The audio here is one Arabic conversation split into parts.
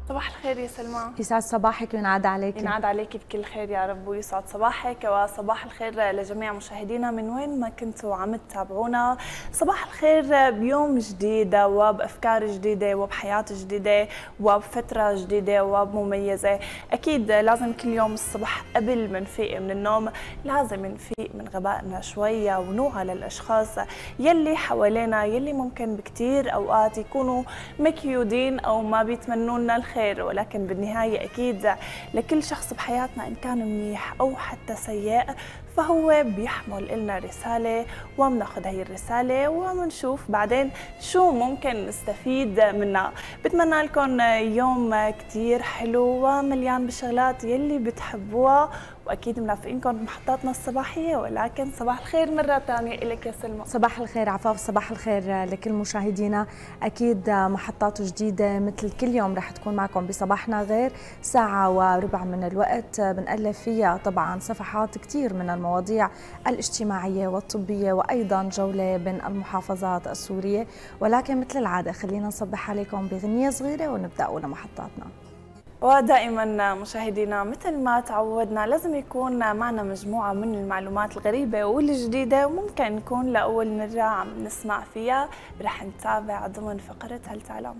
صباح الخير يا سلمى. يسعد صباحك وينعاد عليك. ينعاد عليك بكل خير يا رب ويسعد صباحك، وصباح الخير لجميع مشاهدينا من وين ما كنتوا عم تتابعونا. صباح الخير بيوم جديد وبأفكار جديدة وبحياة جديدة وبفترة جديدة ومميزة. أكيد لازم كل يوم الصبح قبل ما نفيق من النوم لازم نفيق من غبائنا شوية ونوعى للأشخاص يلي حوالينا يلي ممكن بكتير أوقات يكونوا مكيودين أو ما بيتمنوا لنا الخير، ولكن بالنهاية أكيد لكل شخص بحياتنا إن كان منيح أو حتى سيء فهو بيحمل إلنا رسالة، وبناخذ هي الرسالة وبنشوف بعدين شو ممكن نستفيد منها. بتمنى لكم يوم كتير حلو ومليان بالشغلات يلي بتحبوها، واكيد منافقينكم بمحطاتنا الصباحيه. ولكن صباح الخير مره ثانيه لك يا سلمى. صباح الخير عفاف، صباح الخير لكل مشاهدينا. اكيد محطات جديده مثل كل يوم رح تكون معكم بصباحنا غير، ساعه وربع من الوقت بنقلب فيها طبعا صفحات كثير من المواضيع الاجتماعيه والطبيه، وايضا جوله بين المحافظات السوريه. ولكن مثل العاده خلينا نصبح عليكم بغنيه صغيره ونبدا اولى محطاتنا. ودائما مشاهدينا مثل ما تعودنا لازم يكون معنا مجموعة من المعلومات الغريبة والجديدة، وممكن نكون لأول مرة عم نسمع فيها. رح نتابع ضمن فقرة هل تعلم.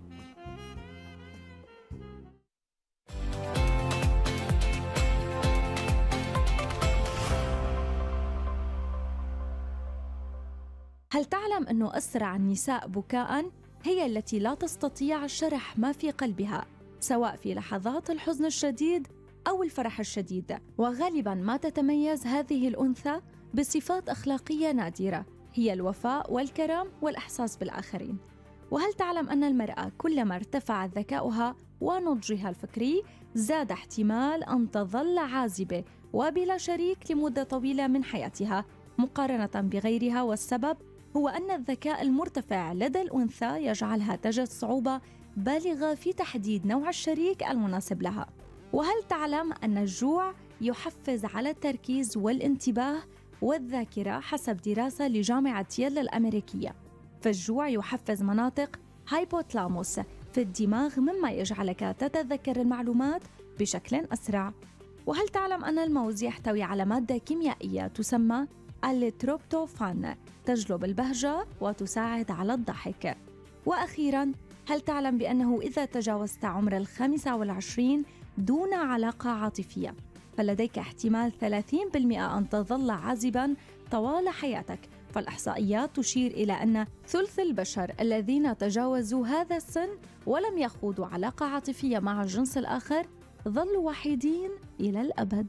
هل تعلم أنه أسرع النساء بكاءً هي التي لا تستطيع شرح ما في قلبها، سواء في لحظات الحزن الشديد أو الفرح الشديد؟ وغالباً ما تتميز هذه الأنثى بصفات أخلاقية نادرة، هي الوفاء والكرم والإحساس بالآخرين. وهل تعلم أن المرأة كلما ارتفع ذكاؤها ونضجها الفكري زاد احتمال أن تظل عازبة وبلا شريك لمدة طويلة من حياتها مقارنة بغيرها؟ والسبب هو أن الذكاء المرتفع لدى الأنثى يجعلها تجد صعوبة بالغة في تحديد نوع الشريك المناسب لها. وهل تعلم أن الجوع يحفز على التركيز والانتباه والذاكرة حسب دراسة لجامعة ييل الأمريكية؟ فالجوع يحفز مناطق هايبوثالاموس في الدماغ مما يجعلك تتذكر المعلومات بشكل أسرع. وهل تعلم أن الموز يحتوي على مادة كيميائية تسمى التروبتوفان تجلب البهجة وتساعد على الضحك؟ وأخيراً، هل تعلم بأنه إذا تجاوزت عمر 25 دون علاقة عاطفية فلديك احتمال 30% أن تظل عازباً طوال حياتك؟ فالإحصائيات تشير إلى أن ثلث البشر الذين تجاوزوا هذا السن ولم يخوضوا علاقة عاطفية مع الجنس الآخر ظلوا وحيدين إلى الأبد.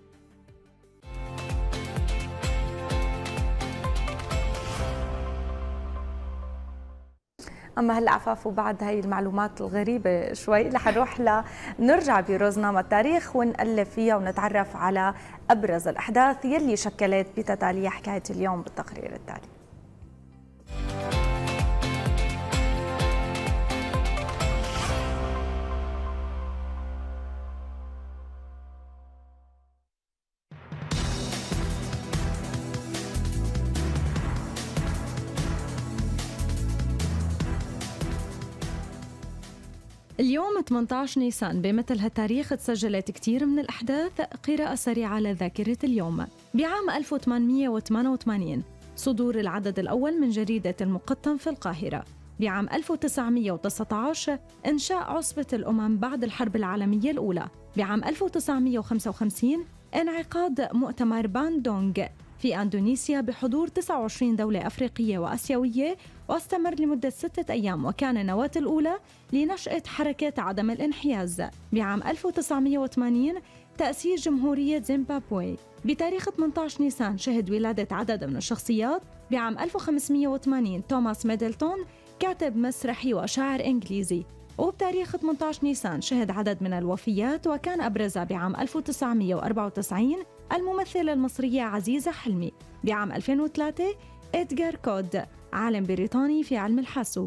أما هلا عفاف وبعد هاي المعلومات الغريبة شوي رح نروح نرجع بروزنامة التاريخ ونقلب فيها ونتعرف على أبرز الأحداث يلي شكلت بتتالي حكاية اليوم بالتقرير التالي. اليوم 18 نيسان بمثل هالتاريخ تسجلت كثير من الأحداث. قراءة سريعة لذاكرة اليوم. بعام 1888 صدور العدد الأول من جريدة المقطم في القاهرة. بعام 1919 إنشاء عصبة الأمم بعد الحرب العالمية الأولى. بعام 1955 انعقاد مؤتمر باندونغ في أندونيسيا بحضور 29 دولة أفريقية وآسيوية، واستمر لمدة 6 أيام، وكان النواة الأولى لنشأة حركة عدم الانحياز. بعام 1980 تأسيس جمهورية زيمبابوي. بتاريخ 18 نيسان شهد ولادة عدد من الشخصيات. بعام 1580 توماس ميدلتون كاتب مسرحي وشاعر إنجليزي. وبتاريخ 18 نيسان شهد عدد من الوفيات، وكان أبرزها بعام 1994 الممثلة المصرية عزيزة حلمي. بعام 2003 إدغار كود عالم بريطاني في علم الحاسوب.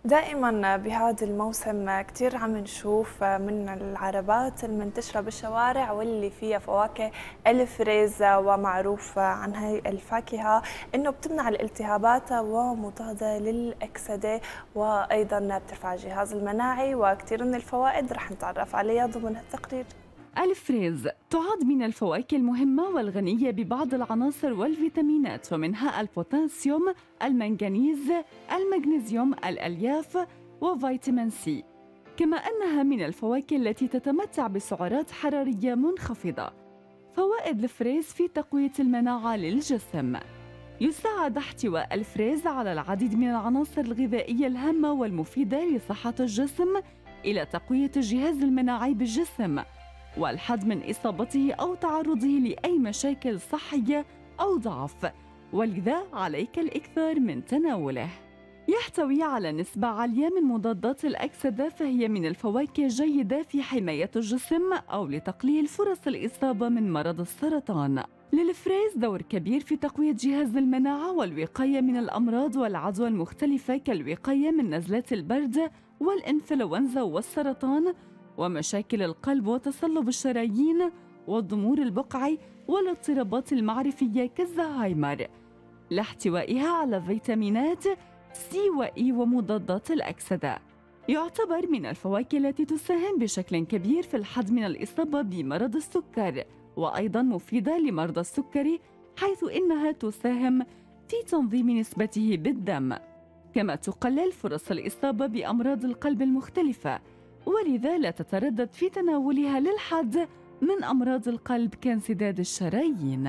دائما بهذا الموسم كثير عم نشوف من العربات المنتشرة بالشوارع واللي فيها فواكه الفريز، ومعروف عن هاي الفاكهة انه بتمنع الالتهابات ومضادة للأكسدة، وايضا بترفع الجهاز المناعي، وكثير من الفوائد رح نتعرف عليها ضمن التقرير. الفريز تعد من الفواكه المهمة والغنية ببعض العناصر والفيتامينات، ومنها البوتاسيوم، المنغنيز، المغنيسيوم، الألياف وفيتامين سي، كما أنها من الفواكه التي تتمتع بسعرات حرارية منخفضة. فوائد الفريز في تقوية المناعة للجسم: يساعد احتواء الفريز على العديد من العناصر الغذائية الهامة والمفيدة لصحة الجسم، إلى تقوية الجهاز المناعي بالجسم والحد من إصابته أو تعرضه لأي مشاكل صحية أو ضعف، ولذا عليك الإكثار من تناوله. يحتوي على نسبة عالية من مضادات الأكسدة، فهي من الفواكه الجيدة في حماية الجسم أو لتقليل فرص الإصابة من مرض السرطان. للفريز دور كبير في تقوية جهاز المناعة والوقاية من الأمراض والعدوى المختلفة، كالوقاية من نزلات البرد والإنفلونزا والسرطان ومشاكل القلب وتصلب الشرايين والضمور البقعي والاضطرابات المعرفية كالزهايمر، لاحتوائها على فيتامينات سي وإي ومضادات الأكسدة. يعتبر من الفواكه التي تساهم بشكل كبير في الحد من الإصابة بمرض السكر، وأيضاً مفيدة لمرضى السكري، حيث إنها تساهم في تنظيم نسبته بالدم، كما تقلل فرص الإصابة بأمراض القلب المختلفة، ولذا لا تتردد في تناولها للحد من أمراض القلب كانسداد الشرايين.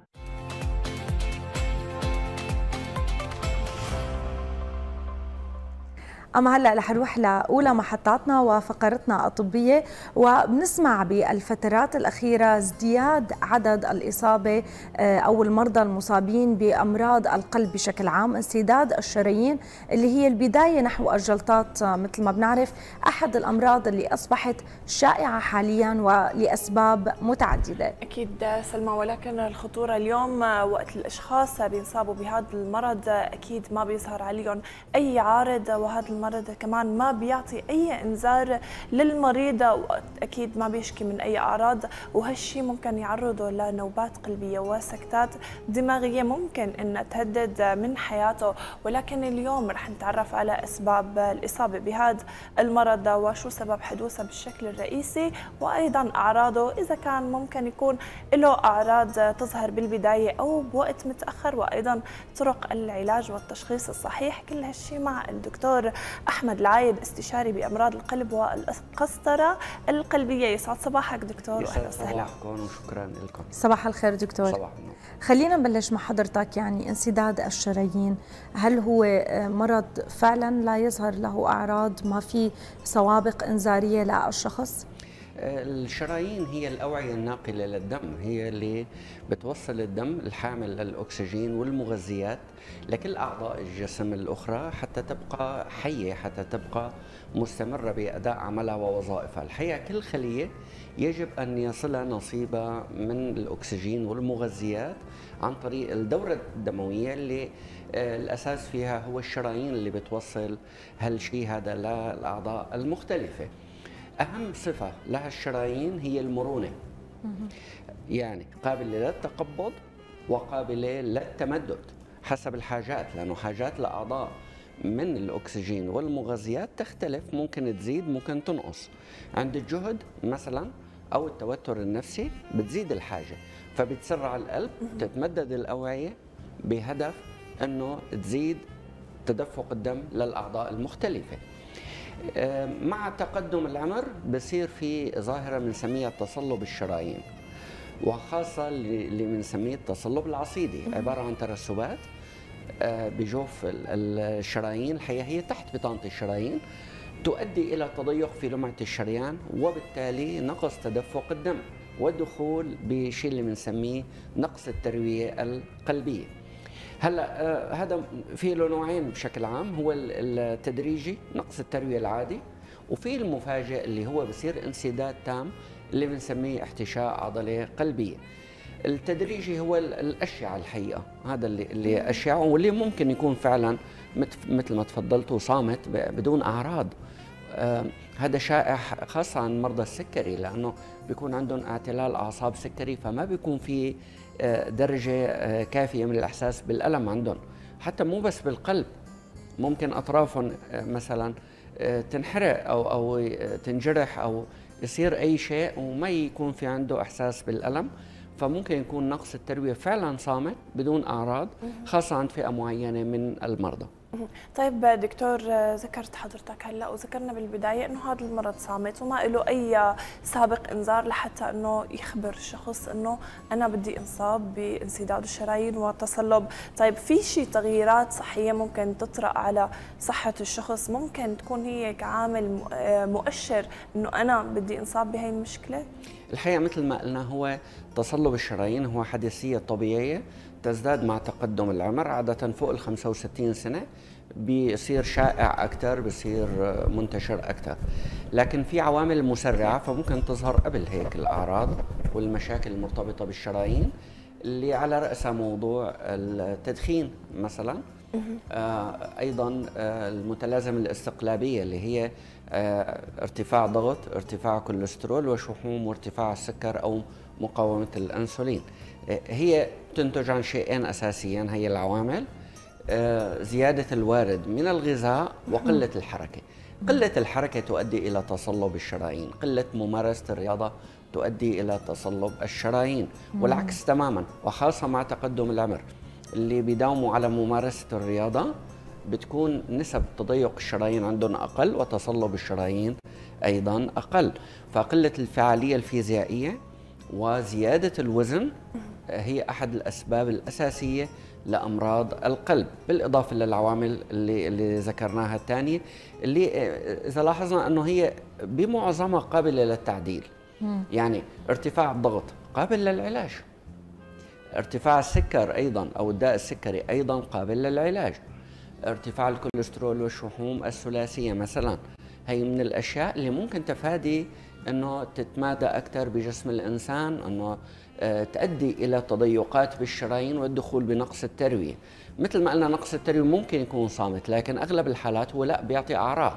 أما هلأ رح نروح لأولى محطاتنا وفقرتنا الطبية، وبنسمع بالفترات الأخيرة ازدياد عدد الإصابة أو المرضى المصابين بأمراض القلب بشكل عام، انسداد الشرايين اللي هي البداية نحو الجلطات. مثل ما بنعرف أحد الأمراض اللي أصبحت شائعة حاليا ولأسباب متعددة. أكيد سلمى، ولكن الخطورة اليوم وقت الأشخاص بينصابوا بهذا المرض أكيد ما بيظهر عليهم أي عارض، وهذا المرض كمان ما بيعطي أي إنذار للمريض، وأكيد ما بيشكي من أي أعراض، وهالشي ممكن يعرضه لنوبات قلبية وسكتات دماغية ممكن أن تهدد من حياته. ولكن اليوم رح نتعرف على أسباب الإصابة بهذا المرض وشو سبب حدوثه بالشكل الرئيسي، وأيضا أعراضه إذا كان ممكن يكون له أعراض تظهر بالبداية أو بوقت متأخر، وأيضا طرق العلاج والتشخيص الصحيح. كل هالشي مع الدكتور أحمد العايد، استشاري بأمراض القلب والقسطرة القلبية. يسعد صباحك دكتور، وأهلا وسهلا. صباحكم وشكرا لكم. صباح الخير دكتور. صباح النور. خلينا نبلش مع حضرتك، يعني انسداد الشرايين هل هو مرض فعلا لا يظهر له أعراض، ما في سوابق إنذارية للشخص؟ الشرايين هي الأوعية الناقلة للدم، هي اللي بتوصل الدم الحامل للأكسجين والمغذيات لكل أعضاء الجسم الأخرى حتى تبقى حية، حتى تبقى مستمرة بأداء عملها ووظائفها. الحقيقة كل خلية يجب أن يصلها نصيبها من الأكسجين والمغذيات عن طريق الدورة الدموية اللي الأساس فيها هو الشرايين اللي بتوصل هالشيء هذا للأعضاء المختلفة. أهم صفة لها الشرايين هي المرونة، يعني قابلة للتقبض وقابلة للتمدد حسب الحاجات، لأنه حاجات الأعضاء من الأكسجين والمغذيات تختلف، ممكن تزيد ممكن تنقص. عند الجهد مثلا أو التوتر النفسي بتزيد الحاجة، فبتسرع القلب، تتمدد الأوعية بهدف أنه تزيد تدفق الدم للأعضاء المختلفة. مع تقدم العمر بصير في ظاهرة بنسميها تصلب الشرايين، وخاصة اللي بنسميه التصلب العصيدي، عبارة عن ترسبات بجوف الشرايين، الحقيقة هي تحت بطانة الشرايين، تؤدي إلى تضيق في لمعة الشريان، وبالتالي نقص تدفق الدم والدخول بشيء اللي بنسميه نقص التروية القلبية. هلا هذا في له نوعين بشكل عام، هو التدريجي نقص التروية العادي، وفي المفاجئ اللي هو بصير انسداد تام اللي بنسميه احتشاء عضلة قلبية. التدريجي هو الأشعة الحقيقة، هذا اللي أشعة واللي ممكن يكون فعلا مثل ما تفضلتوا صامت بدون أعراض. هذا شائع خاصة عن مرضى السكري، لأنه بيكون عندهم اعتلال أعصاب سكري، فما بيكون في درجة كافية من الإحساس بالألم عندهم. حتى مو بس بالقلب، ممكن أطرافهم مثلا تنحرق أو تنجرح أو يصير أي شيء وما يكون في عنده إحساس بالألم. فممكن يكون نقص التروية فعلا صامت بدون أعراض، خاصة عند فئة معينة من المرضى. طيب دكتور، ذكرت حضرتك هلا وذكرنا بالبدايه انه هذا المرض صامت وما له اي سابق انذار لحتى انه يخبر الشخص انه انا بدي انصاب بانسداد الشرايين وتصلب. طيب في شيء تغييرات صحيه ممكن تطرأ على صحه الشخص ممكن تكون هي كعامل مؤشر انه انا بدي انصاب بهي المشكله؟ الحقيقة مثل ما قلنا، هو تصلب الشرايين هو حادثية طبيعية تزداد مع تقدم العمر، عادة فوق ال 65 سنة بيصير شائع أكثر، بيصير منتشر أكثر. لكن في عوامل مسرعة فممكن تظهر قبل هيك الأعراض والمشاكل المرتبطة بالشرايين، اللي على رأسها موضوع التدخين مثلا. أيضا المتلازمة الاستقلابية اللي هي ارتفاع ضغط، ارتفاع كوليسترول وشحوم وارتفاع السكر أو مقاومة الأنسولين. هي تنتج عن شيئين أساسيين، هي العوامل: زيادة الوارد من الغذاء وقلة الحركة. قلة الحركة تؤدي إلى تصلب الشرايين، قلة ممارسة الرياضة تؤدي إلى تصلب الشرايين، والعكس تماما، وخاصة مع تقدم العمر. اللي بيداوموا على ممارسة الرياضة بتكون نسب تضيق الشرايين عندهم أقل وتصلب الشرايين أيضا أقل. فقلة الفعالية الفيزيائية وزيادة الوزن هي أحد الأسباب الأساسية لأمراض القلب، بالإضافة للعوامل اللي ذكرناها الثانية، اللي إذا لاحظنا أنه هي بمعظمها قابلة للتعديل. يعني ارتفاع الضغط قابل للعلاج، ارتفاع السكر أيضا أو الداء السكري أيضا قابل للعلاج، ارتفاع الكوليسترول والشحوم الثلاثية مثلا، هي من الأشياء اللي ممكن تفادي أنه تتمادى أكثر بجسم الإنسان، أنه تؤدي إلى تضيقات بالشرايين والدخول بنقص التروية. مثل ما قلنا نقص التروية ممكن يكون صامت، لكن أغلب الحالات هو لا، بيعطي أعراض.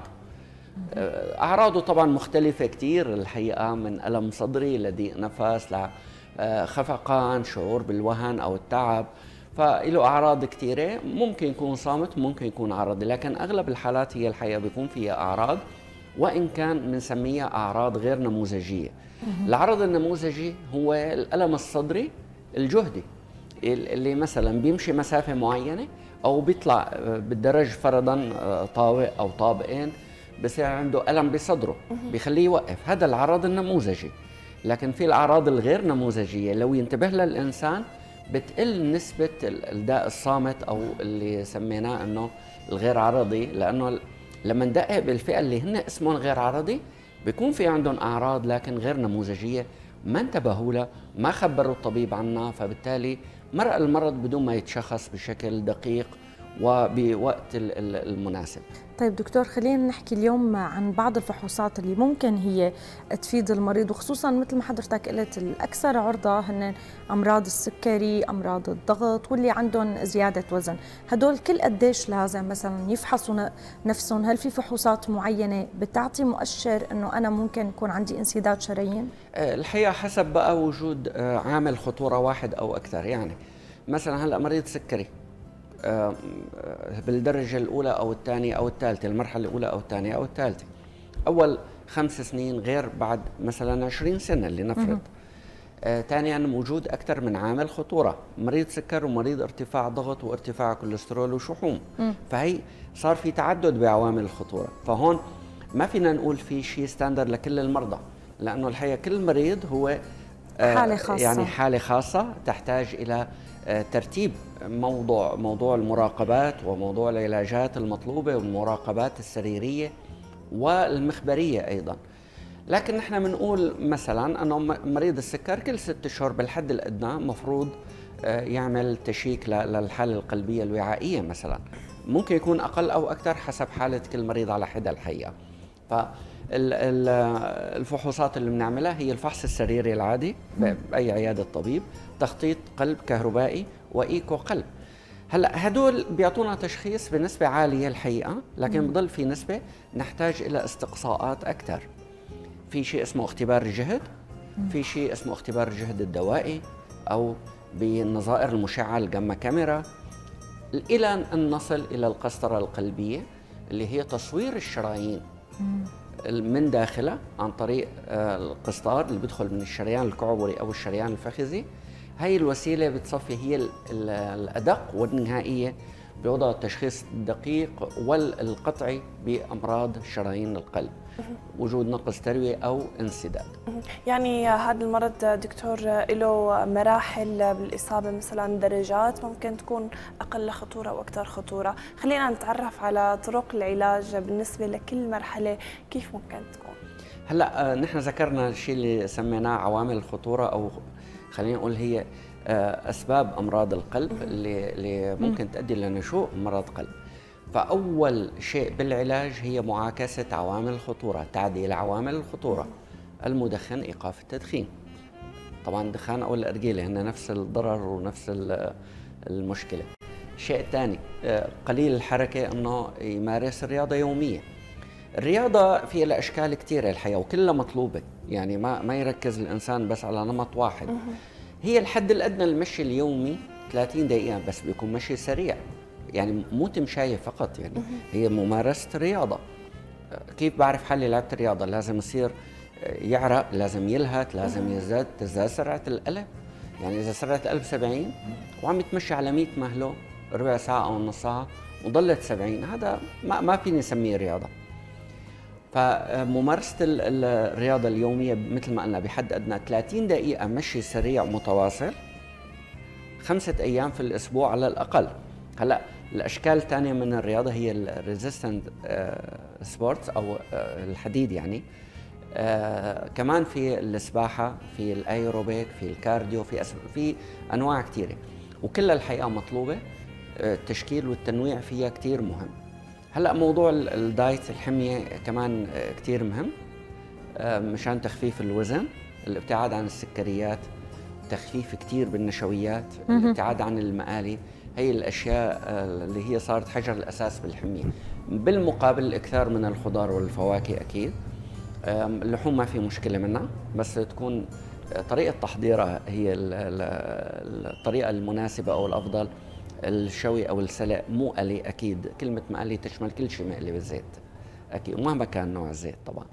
أعراضه طبعا مختلفة كثير الحقيقة، من ألم صدري لضيق نفس لخفقان، شعور بالوهن أو التعب، فله أعراض كثيرة. ممكن يكون صامت، ممكن يكون عرضي، لكن أغلب الحالات هي الحقيقة بيكون فيها أعراض، وإن كان بنسميها أعراض غير نموذجية. العرض النموذجي هو الألم الصدري الجهدي، اللي مثلا بيمشي مسافة معينة أو بيطلع بالدرج فرضا طابق أو طابقين، بصير عنده ألم بصدره بيخليه يوقف. هذا العرض النموذجي. لكن في الأعراض الغير نموذجية لو ينتبه لها الإنسان بتقل نسبة الداء الصامت أو اللي سميناه أنه الغير عرضي، لأنه لما ندقق بالفئة اللي هن اسمهم غير عرضي بيكون في عندهم أعراض لكن غير نموذجية، ما انتبهوا لها، ما خبروا الطبيب عنها، فبالتالي مرق المرض بدون ما يتشخص بشكل دقيق وبوقت المناسب. طيب دكتور، خلينا نحكي اليوم عن بعض الفحوصات اللي ممكن هي تفيد المريض، وخصوصا مثل ما حضرتك قلت الأكثر عرضة هن أمراض السكري، أمراض الضغط، واللي عندهم زيادة وزن. هدول كل قديش لازم مثلا يفحصوا نفسهم؟ هل في فحوصات معينة بتعطي مؤشر أنه أنا ممكن يكون عندي انسداد شرايين؟ الحقيقة حسب بقى وجود عامل خطورة واحد أو أكثر. يعني مثلا هلأ مريض سكري بالدرجة الأولى أو الثانية أو الثالثة، المرحلة الأولى أو الثانية أو الثالثة، أول 5 سنين غير بعد مثلا 20 سنة اللي نفرض. ثانيا وجود أكثر من عامل خطورة، مريض سكر ومريض ارتفاع ضغط وارتفاع كوليسترول وشحوم، فهي صار في تعدد بعوامل الخطورة. فهون ما فينا نقول في شيء ستاندر لكل المرضى، لأنه الحقيقة كل مريض هو حالة خاصة، يعني حالة خاصة تحتاج إلى ترتيب موضوع المراقبات وموضوع العلاجات المطلوبة والمراقبات السريرية والمخبرية أيضا. لكن نحن بنقول مثلا أنه مريض السكر كل 6 أشهر بالحد الأدنى مفروض يعمل تشيك للحالة القلبية الوعائية مثلا، ممكن يكون أقل أو أكثر حسب حالة كل مريض على حدة الحقيقة. الفحوصات اللي بنعملها هي الفحص السريري العادي باي عياده طبيب، تخطيط قلب كهربائي، وايكو قلب. هلا هدول بيعطونا تشخيص بنسبه عاليه الحقيقه، لكن بضل في نسبه نحتاج الى استقصاءات اكثر. في شيء اسمه اختبار الجهد، في شيء اسمه اختبار الجهد الدوائي او بالنظائر المشعه الجاما كاميرا، الى ان نصل الى القسطره القلبيه اللي هي تصوير الشرايين من داخلها عن طريق القسطار اللي بيدخل من الشريان الكعبري او الشريان الفخذي. هاي الوسيله بتصفي هي الادق والنهائيه بوضع التشخيص الدقيق والقطعي بامراض شرايين القلب، وجود نقص ترويه او انسداد. يعني هذا المرض دكتور له مراحل بالاصابه، مثلا درجات ممكن تكون اقل خطوره واكثر خطوره، خلينا نتعرف على طرق العلاج بالنسبه لكل مرحله كيف ممكن تكون. هلا نحن ذكرنا الشيء اللي سميناه عوامل الخطوره، او خلينا نقول هي اسباب امراض القلب اللي ممكن تؤدي لنشوء مرض قلب. فاول شيء بالعلاج هي معاكسه عوامل الخطوره، تعديل عوامل الخطوره. المدخن ايقاف التدخين. طبعا الدخان او الارجيله هن نفس الضرر ونفس المشكله. الشيء الثاني قليل الحركه، انه يمارس الرياضه يوميا. الرياضه في لها اشكال كثيره الحقيقه وكلها مطلوبه، يعني ما يركز الانسان بس على نمط واحد. هي الحد الادنى للمشي اليومي 30 دقيقه، بس بيكون مشي سريع، يعني مو تمشايه فقط، يعني هي ممارسه الرياضه. كيف بعرف حالي لعبت رياضه؟ لازم يصير يعرق، لازم يلهث، لازم تزداد سرعه القلب. يعني اذا سرعه القلب 70 وعم يتمشى على 100 مهله ربع ساعه او نص ساعه وضلت 70، هذا ما فيني اسميه رياضه. فممارسه الرياضه اليوميه مثل ما قلنا بحد ادنى 30 دقيقه مشي سريع متواصل 5 ايام في الاسبوع على الاقل. هلا الاشكال الثانيه من الرياضه هي الريزيستنت سبورتس او الحديد، يعني كمان في السباحه، في الايروبيك، في الكارديو، في انواع كثيره، وكلها الحقيقه مطلوبه. التشكيل والتنويع فيها كثير مهم. هلا موضوع الدايت، الحميه كمان كثير مهم مشان تخفيف الوزن، الابتعاد عن السكريات، تخفيف كثير بالنشويات، الابتعاد عن المقالي. هي الاشياء اللي هي صارت حجر الاساس بالحميه. بالمقابل الاكثار من الخضار والفواكه اكيد. اللحوم ما في مشكله منها، بس تكون طريقه تحضيرها هي الطريقه المناسبه او الافضل. الشوي او السلق مو قلي، اكيد كلمه مقلي تشمل كل شيء مقلي بالزيت اكيد، ومهما كان نوع الزيت طبعا.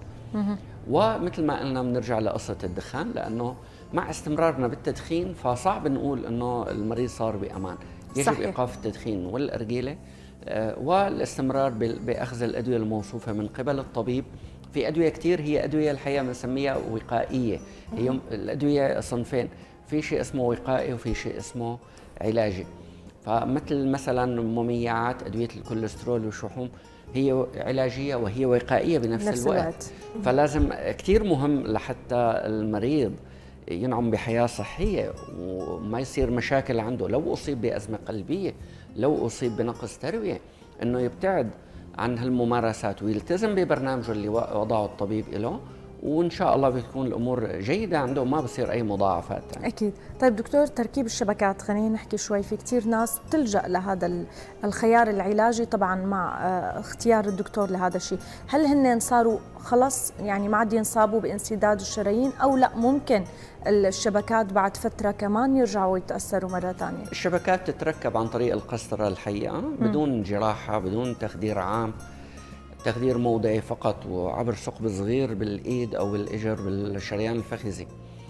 ومثل ما قلنا بنرجع لقصه الدخان، لانه مع استمرارنا بالتدخين فصعب نقول انه المريض صار بامان. يجب صحيح. ايقاف التدخين والارجيله والاستمرار باخذ الادويه الموصوفه من قبل الطبيب. في ادويه كثير هي ادويه الحقيقه بنسميها وقائيه. هي الادويه صنفين، في شيء اسمه وقائي وفي شيء اسمه علاجي. فمثل مثلا مميعات ادويه الكوليسترول والشحوم هي علاجيه وهي وقائيه بنفس الوقت. فلازم كثير مهم لحتى المريض ينعم بحياه صحيه وما يصير مشاكل عنده، لو اصيب بازمه قلبيه، لو اصيب بنقص ترويه، انه يبتعد عن هالممارسات ويلتزم ببرنامجه اللي وضعه الطبيب له، وان شاء الله بتكون الامور جيده عنده وما بصير اي مضاعفات يعني. اكيد. طيب دكتور، تركيب الشبكات خلينا نحكي شوي. في كثير ناس بتلجا لهذا الخيار العلاجي طبعا مع اختيار الدكتور لهذا الشيء. هل هن صاروا خلص يعني ما عاد ينصابوا بانسداد الشرايين، او لا ممكن الشبكات بعد فتره كمان يرجعوا يتاثروا مره ثانيه؟ الشبكات تتركب عن طريق القسطره الحقيقه بدون جراحه، بدون تخدير عام، تخدير موضعي فقط وعبر ثقب صغير بالايد او بالاجر بالشريان الفخذي.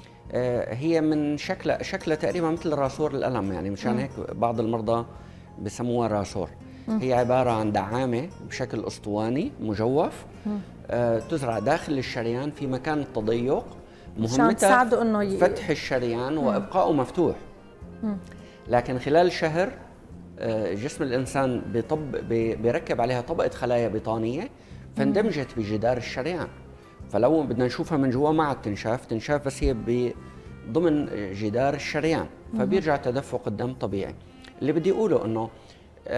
هي من شكلها تقريبا مثل راسور القلم، يعني مشان هيك بعض المرضى بسموها راسور. هي عباره عن دعامه بشكل اسطواني مجوف تزرع داخل الشريان في مكان التضيق، مهمتها انه فتح الشريان وابقائه مفتوح. لكن خلال شهر جسم الانسان بيركب عليها طبقه خلايا بطانيه فاندمجت بجدار الشريان، فلو بدنا نشوفها من جوا ما عاد تنشاف بس هي ضمن جدار الشريان، فبيرجع تدفق الدم طبيعي. اللي بدي اقوله انه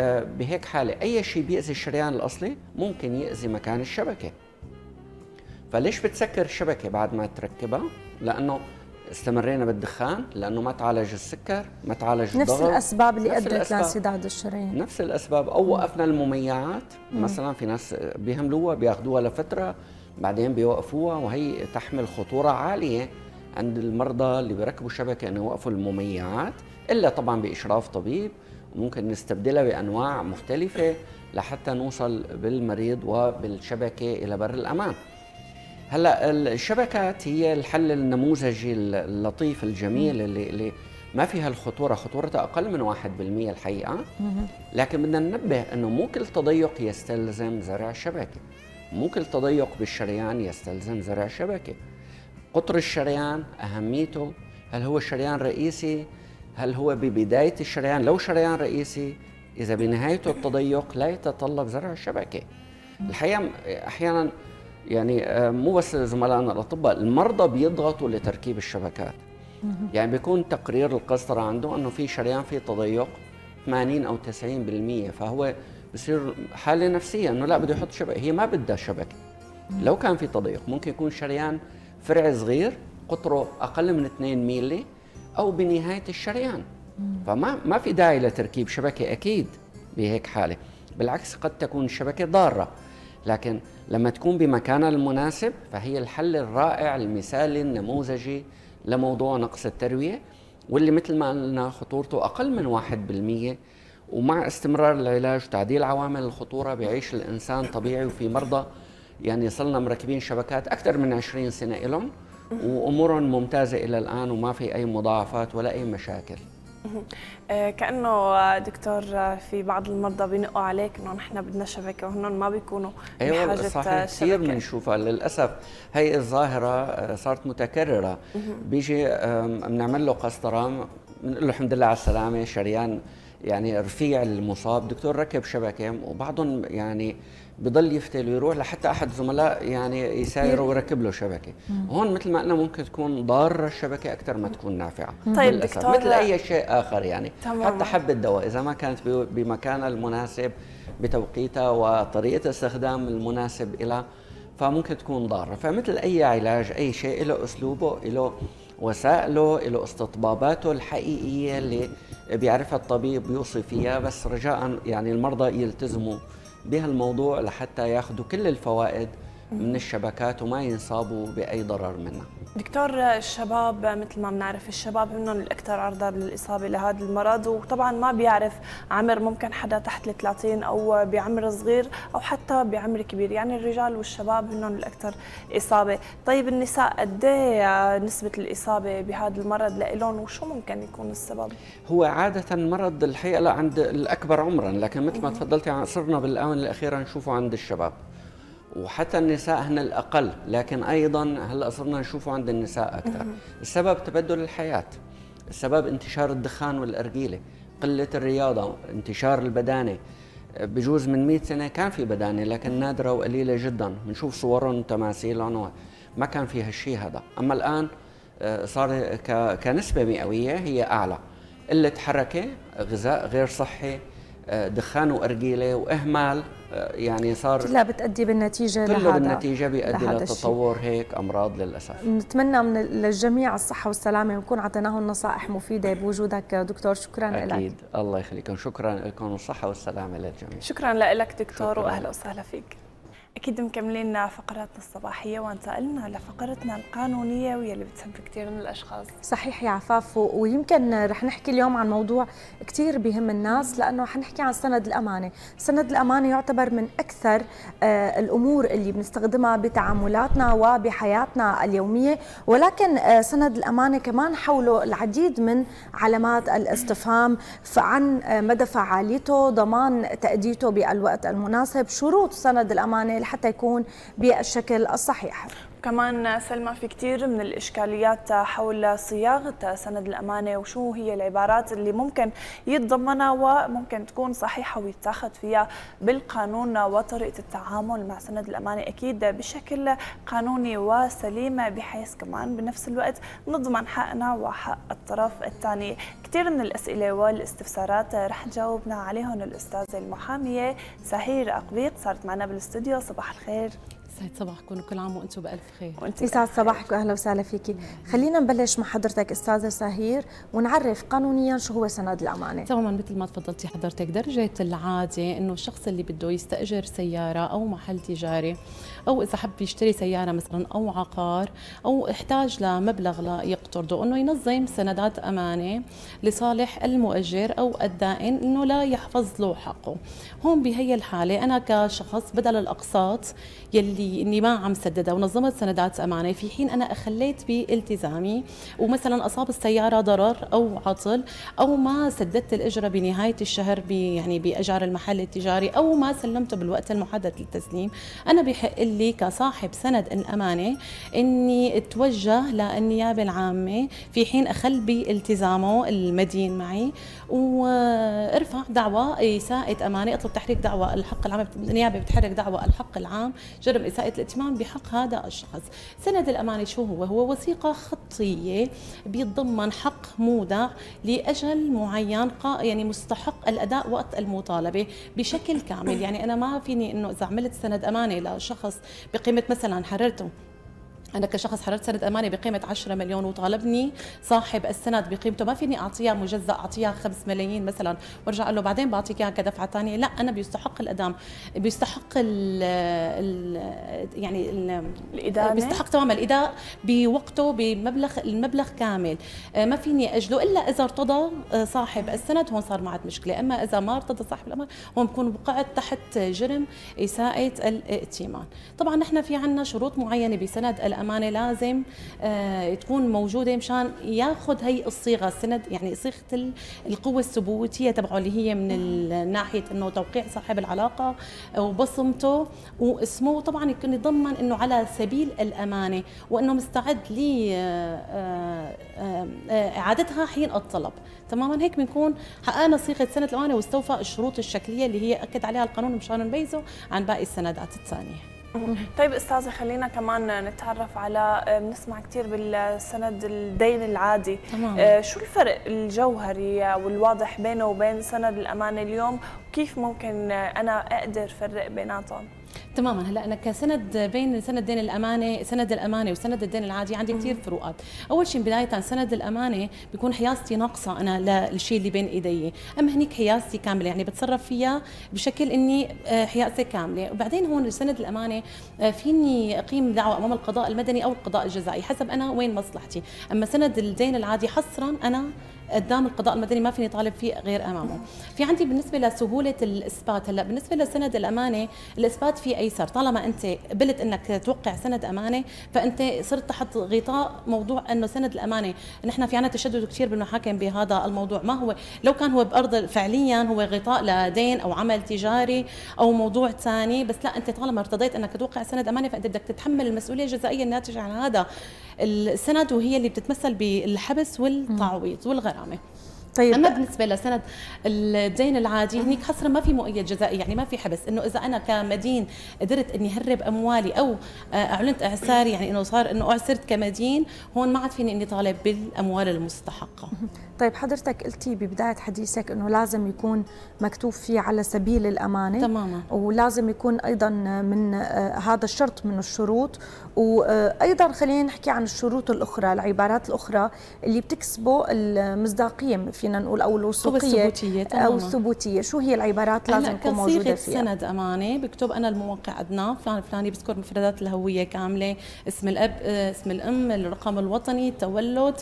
بهيك حاله اي شيء بيأذي الشريان الاصلي ممكن يأذي مكان الشبكه. فليش بتسكر الشبكة بعد ما تركبها؟ لأنه استمرينا بالدخان، لأنه ما تعالج السكر، ما تعالج الضغط. نفس الأسباب اللي أدت لانسداد الشرايين. نفس الأسباب. أو وقفنا المميعات، مثلا في ناس بيهملوها بياخذوها لفترة بعدين بيوقفوها، وهي تحمل خطورة عالية عند المرضى اللي بيركبوا الشبكة أنه يوقفوا المميعات، إلا طبعا بإشراف طبيب، وممكن نستبدلها بأنواع مختلفة لحتى نوصل بالمريض وبالشبكة إلى بر الأمان. هلا الشبكات هي الحل النموذجي اللطيف الجميل اللي ما فيها الخطورة، خطورتها أقل من 1% الحقيقة، لكن بدنا ننبه أنه مو كل تضيق يستلزم زرع شبكة، مو كل تضيق بالشريان يستلزم زرع شبكة. قطر الشريان أهميته، هل هو شريان رئيسي؟ هل هو ببداية الشريان؟ لو شريان رئيسي، إذا بنهايته التضيق لا يتطلب زرع الشبكة. الحقيقة أحيانا يعني مو بس زملائنا الأطباء، المرضى بيضغطوا لتركيب الشبكات. يعني بيكون تقرير القسطرة عنده أنه في شريان فيه تضيق 80 أو 90%، فهو بصير حالة نفسية أنه لا بده يحط شبكة، هي ما بدها شبكة. لو كان في تضيق ممكن يكون شريان فرع صغير قطره أقل من 2 ميلي أو بنهاية الشريان، فما في داعي لتركيب شبكة أكيد بهيك حالة. بالعكس قد تكون الشبكة ضارة، لكن لما تكون بمكانها المناسب فهي الحل الرائع المثالي النموذجي لموضوع نقص التروية، واللي مثل ما قلنا خطورته أقل من 1%. ومع استمرار العلاج وتعديل عوامل الخطورة بيعيش الإنسان طبيعي. وفي مرضى يعني صلنا مركبين شبكات أكثر من 20 سنة لهم وأمورهم ممتازة إلى الآن، وما في أي مضاعفات ولا أي مشاكل. كأنه دكتور في بعض المرضى بينقوا عليك انه نحن بدنا شبكه وهن ما بيكونوا بحاجه صحيح. كثير بنشوفها للاسف، هي الظاهره صارت متكرره. بيجي بنعمل له قسطره، بنقول له الحمد لله على السلامه، شريان يعني رفيع المصاب، دكتور ركب شبكه، وبعضهم يعني بضل يفتل ويروح لحتى احد زملاء يعني يسايره ويركب له شبكه. هون مثل ما قلنا ممكن تكون ضاره الشبكه اكثر ما تكون نافعه. طيب دكتور، مثل اي شيء اخر يعني تمام. حتى حبه دواء اذا ما كانت بمكانها المناسب بتوقيتها وطريقه استخدام المناسب لها فممكن تكون ضاره. فمثل اي علاج اي شيء له اسلوبه، له وسائله، له استطباباته الحقيقيه اللي بيعرفها الطبيب بيوصي فيها، بس رجاء يعني المرضى يلتزموا بهالموضوع لحتى ياخذوا كل الفوائد من الشبكات وما ينصابوا بأي ضرر منها. دكتور، الشباب مثل ما بنعرف الشباب هن الأكثر عرضة للإصابة لهذا المرض، وطبعا ما بيعرف عمر، ممكن حدا تحت ال 30 أو بعمر صغير أو حتى بعمر كبير، يعني الرجال والشباب هن الأكثر إصابة. طيب النساء قد ايه نسبة الإصابة بهذا المرض لإلهم وشو ممكن يكون السبب؟ هو عادة مرض الحقيقة لا عند الأكبر عمرا، لكن مثل ما تفضلتي صرنا بالآونة الأخيرة نشوفه عند الشباب، وحتى النساء هن الأقل، لكن أيضا هلأ صرنا نشوفه عند النساء أكثر. السبب تبدل الحياة، السبب انتشار الدخان والأرجيلة، قلة الرياضة، انتشار البدانة. بجوز من 100 سنة كان في بدانة لكن نادرة وقليلة جدا، بنشوف صورهم وتماثيلهم ما كان فيها الشيء هذا. أما الآن صار كنسبة مئوية هي أعلى. قلة حركة، غذاء غير صحي، دخان وأرجيلة وإهمال، يعني صار كلها بتأدي بالنتيجة كله بالنتيجة بيؤدي لتطور هيك أمراض للأسف. نتمنى من للجميع الصحة والسلامة ونكون أعطيناهم نصائح مفيدة بوجودك دكتور. شكرا لك. أكيد، الله يخليكم، شكرا لكم والصحة والسلامة للجميع. شكرا لك دكتور وأهلا وسهلا فيك. أكيد مكملين فقراتنا الصباحية وانتقلنا لفقرتنا القانونية واللي بتحب كثير من الأشخاص. صحيح يا عفاف، ويمكن رح نحكي اليوم عن موضوع كثير بهم الناس، لأنه حنحكي عن سند الأمانة. سند الأمانة يعتبر من أكثر الأمور اللي بنستخدمها بتعاملاتنا وبحياتنا اليومية، ولكن سند الأمانة كمان حوله العديد من علامات الاستفهام عن مدى فعاليته، ضمان تأديته بالوقت المناسب، شروط سند الأمانة لحتى يكون بالشكل الصحيح. كمان سلمى في كثير من الإشكاليات حول صياغة سند الأمانة وشو هي العبارات اللي ممكن يتضمنها وممكن تكون صحيحة ويتاخذ فيها بالقانون، وطريقة التعامل مع سند الأمانة أكيد بشكل قانوني وسليم، بحيث كمان بنفس الوقت نضمن حقنا وحق الطرف الثاني. كثير من الأسئلة والاستفسارات رح تجاوبنا عليهم الأستاذة المحامية سهير أقبيط، صارت معنا بالاستوديو. صباح الخير يسعد صباحكم وكل عام وانتم بألف خير. يسعد صباحك واهلا وسهلا فيكي. خلينا نبلش مع حضرتك استاذه سهير ونعرف قانونيا شو هو سند الامانه. تماما مثل ما تفضلتي حضرتك، درجه العاده انه الشخص اللي بده يستاجر سياره او محل تجاري او اذا حب يشتري سياره مثلا او عقار او احتاج لمبلغ ليقترضه، انه ينظم سندات امانه لصالح المؤجر او الدائن انه لا يحفظ له حقه. هون بهي الحاله انا كشخص بدل الاقساط يلي اني ما عم سددها ونظمت سندات امانه في حين انا اخليت بالتزامي ومثلا اصاب السياره ضرر او عطل او ما سددت الاجره بنهايه الشهر يعني باجار المحل التجاري او ما سلمته بالوقت المحدد للتسليم، انا بحق لي كصاحب سند الامانه اني اتوجه للنيابه العامه في حين اخل بالتزامه المدين معي وارفع دعوى اساءه امانه، اطلب تحريك دعوى الحق العام، النيابه بتحرك دعوى الحق العام جرم اساءه الائتمان بحق هذا الشخص. سند الامانه شو هو؟ هو وثيقه خطيه بيتضمن حق مودع لاجل معين يعني مستحق الاداء وقت المطالبه بشكل كامل، يعني انا ما فيني انه اذا عملت سند امانه لشخص بقيمه مثلا حررته أنا كشخص حررت سند أمانة بقيمة 10 مليون وطالبني صاحب السند بقيمته، ما فيني أعطيها مجزأ، أعطيها 5 ملايين مثلا وارجع أقول له بعدين بعطيك إياها كدفعة ثانية، لا أنا بيستحق الأداء، بيستحق يعني الإدانة، بيستحق تماما الإداء بوقته المبلغ كامل، ما فيني أجله إلا إذا ارتضى صاحب السند، هون صار معت مشكلة، أما إذا ما ارتضى صاحب الأمانة هون بكون وقعت تحت جرم إساءة الائتمان. طبعا نحن في عنا شروط معينة بسند الأمانة لازم تكون موجودة مشان ياخذ هي الصيغة السند، يعني صيغة القوة الثبوتية تبعه اللي هي من ناحية انه توقيع صاحب العلاقة وبصمته واسمه، وطبعا يكون يضمن انه على سبيل الأمانة وانه مستعد لإعادتها حين الطلب. تماما هيك بنكون حققنا صيغة سند الأمانة واستوفى الشروط الشكلية اللي هي أكد عليها القانون مشان نميزه عن باقي السندات الثانية. طيب استاذه خلينا كمان نتعرف على، بنسمع كثير بالسند الدين العادي، شو الفرق الجوهري والواضح بينه وبين سند الامانه اليوم، وكيف ممكن انا اقدر افرق بيناتهم؟ تماما. هلا انا كسند بين سند دين الامانه، سند الامانه وسند الدين العادي عندي كثير فروقات. اول شيء بدايه سند الامانه بيكون حيازتي ناقصه انا للشيء اللي بين ايدي، اما هنيك حيازتي كامله يعني بتصرف فيها بشكل اني حيازتي كامله، وبعدين هون سند الامانه فيني اقيم دعوه امام القضاء المدني او القضاء الجزائي حسب انا وين مصلحتي، اما سند الدين العادي حصرا انا قدام القضاء المدني ما فيني طالب فيه غير امامه. في عندي بالنسبه لسهوله الاثبات، هلا بالنسبه لسند الامانه الاثبات فيه ايسر، طالما انت قبلت انك توقع سند امانه فانت صرت تحت غطاء موضوع انه سند الامانه، نحن في عنا تشدد كثير بالمحاكم بهذا الموضوع، ما هو لو كان هو بارض فعليا هو غطاء لدين او عمل تجاري او موضوع ثاني، بس لا انت طالما ارتضيت انك توقع سند امانه فانت بدك تتحمل المسؤوليه الجزائيه الناتجه عن هذا السند، وهي اللي بتتمثل بالحبس والتعويض والغرامه. طيب اما بالنسبه لسند الدين العادي هنيك حصرا ما في مؤيد جزائي، يعني ما في حبس، انه اذا انا كمدين قدرت اني هرب اموالي او اعلنت اعساري، يعني انه صار انه اعسرت كمدين، هون ما عاد فيني اني طالب بالاموال المستحقه. طيب حضرتك قلتي ببدايه حديثك انه لازم يكون مكتوب فيه على سبيل الامانه، تماما، ولازم يكون ايضا من هذا الشرط من الشروط، وايضا خلينا نحكي عن الشروط الاخرى، العبارات الاخرى اللي بتكسبه المصداقيه فينا نقول او الوثوقيه او الثبوتيه، شو هي العبارات لازم تكون موجوده فيها؟ سند امانه بكتب انا الموقع ادناه فلان الفلاني، بذكر مفردات الهويه كامله، اسم الاب، اسم الام، الرقم الوطني، التولد،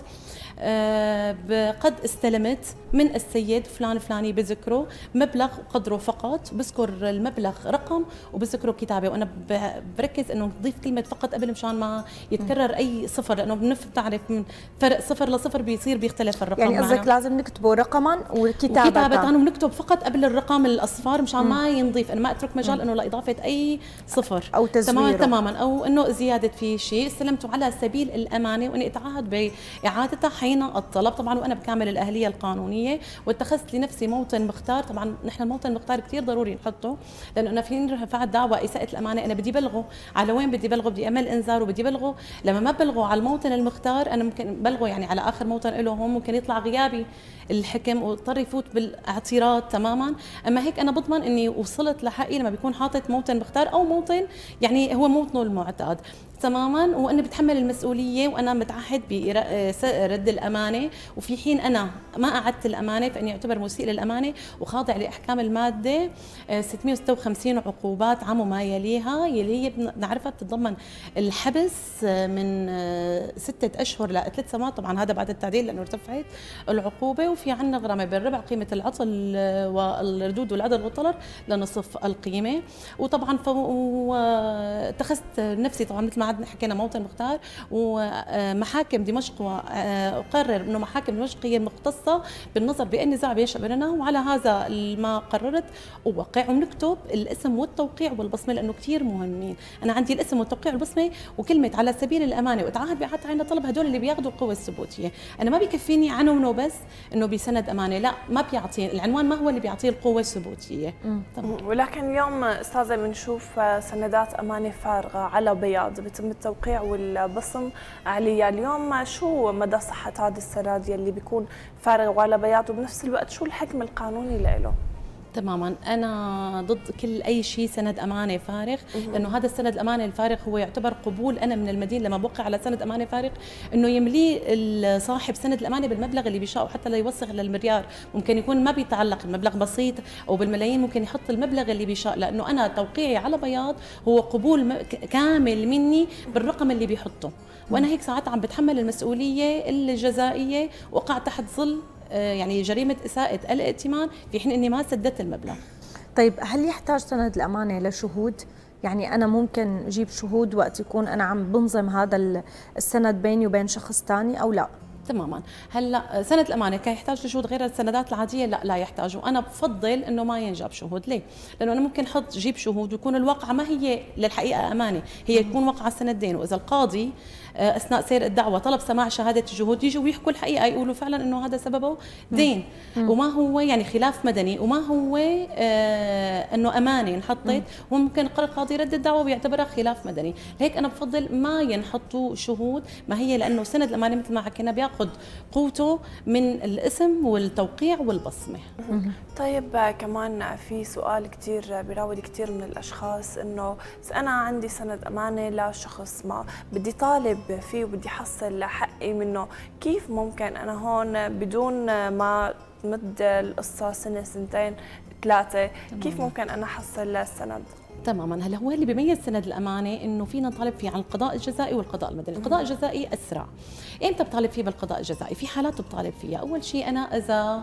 قد استلمت من السيد فلان الفلاني بذكره مبلغ وقدره فقط، بذكر المبلغ رقم وبذكره كتابه، وانا بركز انه نضيف كلمه فقط قبل مشان ما يتكرر اي صفر، لانه بتعرف من فرق صفر لصفر بيختلف الرقم، يعني قصدك لازم نكتبه رقما وكتابه ونكتب فقط قبل الرقم الاصفار مشان ما ينضيف، انا ما اترك مجال انه لاضافه اي صفر او تزويره تماما او انه زياده في شيء، استلمته على سبيل الامانه واني اتعهد باعادتها حين حين الطلب طبعا، وانا بكامل الاهليه القانونيه، واتخذت لنفسي موطن مختار. طبعا نحن الموطن المختار كثير ضروري نحطه، لانه انا فيني رفعت دعوى اساءه الامانه، انا بدي بلغه على وين؟ بدي بلغه، بدي اعمل انذار وبدي بلغه. لما ما بلغه على الموطن المختار انا ممكن بلغه يعني على اخر موطن له هون، ممكن يطلع غيابي الحكم واضطر يفوت بالاعتراض تماما. اما هيك انا بضمن اني وصلت لحقي لما بيكون حاطط موطن مختار او موطن يعني هو موطنه المعتاد تماما، واني بتحمل المسؤوليه، وانا متعهد برد الامانه، وفي حين انا ما اعدت الامانه فاني اعتبر مسيء للامانه وخاضع لاحكام الماده 656 عقوبات عام وما يليها، يلي هي بنعرفها بتتضمن الحبس من 6 اشهر ل 3 سنوات، طبعا هذا بعد التعديل لانه ارتفعت العقوبه، وفي عندنا غرامه بالربع قيمه العطل والردود والعدل والطلر لنصف القيمه. وطبعا اتخذت نفسي طبعا مثل ما حكينا موطن مختار، ومحاكم دمشق وقرر انه محاكم دمشق هي المختصه بالنظر بأي نزاع بينشأ بيننا، وعلى هذا ما قررت اوقع، وبنكتب الاسم والتوقيع والبصمه لانه كثير مهمين. انا عندي الاسم والتوقيع والبصمه وكلمه على سبيل الامانه واتعهد باعاده عين طلب، هدول اللي بياخذوا القوه الثبوتيه. انا ما بكفيني عنونه بس انه بسند امانه، لا ما بيعطي العنوان، ما هو اللي بيعطيه القوه الثبوتيه. ولكن اليوم استاذه بنشوف سندات امانه فارغه على بياض بيتم التوقيع والبصم عليها. اليوم شو مدى صحه هذا السند يلي بيكون فارغ وعلى بياض، وبنفس الوقت شو الحكم القانوني له؟ تماما انا ضد كل اي شيء سند امانه فارغ، لانه هذا السند الامانه الفارغ هو يعتبر قبول انا من المدين لما بوقع على سند امانه فارغ انه يملي صاحب سند الامانه بالمبلغ اللي بيشاءه، حتى لا يوصل للمليار، ممكن يكون ما بيتعلق المبلغ بسيط او بالملايين، ممكن يحط المبلغ اللي بيشاء، لانه انا توقيعي على بياض هو قبول كامل مني بالرقم اللي بيحطه، وانا هيك ساعات عم بتحمل المسؤوليه الجزائيه، وقع تحت ظل يعني جريمه اساءه الائتمان في حين اني ما سددت المبلغ. طيب هل يحتاج سند الامانه لشهود؟ يعني انا ممكن اجيب شهود وقت يكون انا عم بنظم هذا السند بيني وبين شخص ثاني او لا؟ تماما. هلا سند الامانه كان يحتاج لشهود غير السندات العاديه؟ لا يحتاج، وانا بفضل انه ما ينجاب شهود. ليه؟ لانه انا ممكن احط جيب شهود ويكون الواقعه ما هي للحقيقه امانه، هي تكون واقعه سندين، واذا القاضي اثناء سير الدعوه طلب سماع شهاده الشهود يجوا ويحكوا الحقيقه، يقولوا فعلا انه هذا سببه دين وما هو يعني خلاف مدني، وما هو انه امانه انحطت، وممكن القاضي يرد الدعوه ويعتبرها خلاف مدني. هيك انا بفضل ما ينحطوا شهود، ما هي لانه سند الامانه مثل ما حكينا بياخذ قوته من الاسم والتوقيع والبصمه. طيب كمان في سؤال كثير بيراود كثير من الاشخاص، انه انا عندي سند امانه لشخص ما بدي طالب فيه وبدي حصل حقي منه، كيف ممكن انا هون بدون ما تمد القصه سنه سنتين ثلاثه، كيف ممكن انا احصل السند؟ تماما. هلا هو اللي بيميز سند الامانه انه فينا نطالب فيه عن القضاء الجزائي والقضاء المدني. القضاء الجزائي اسرع. امتى بطالب فيه بالقضاء الجزائي؟ في حالات بطالب فيها، اول شيء انا اذا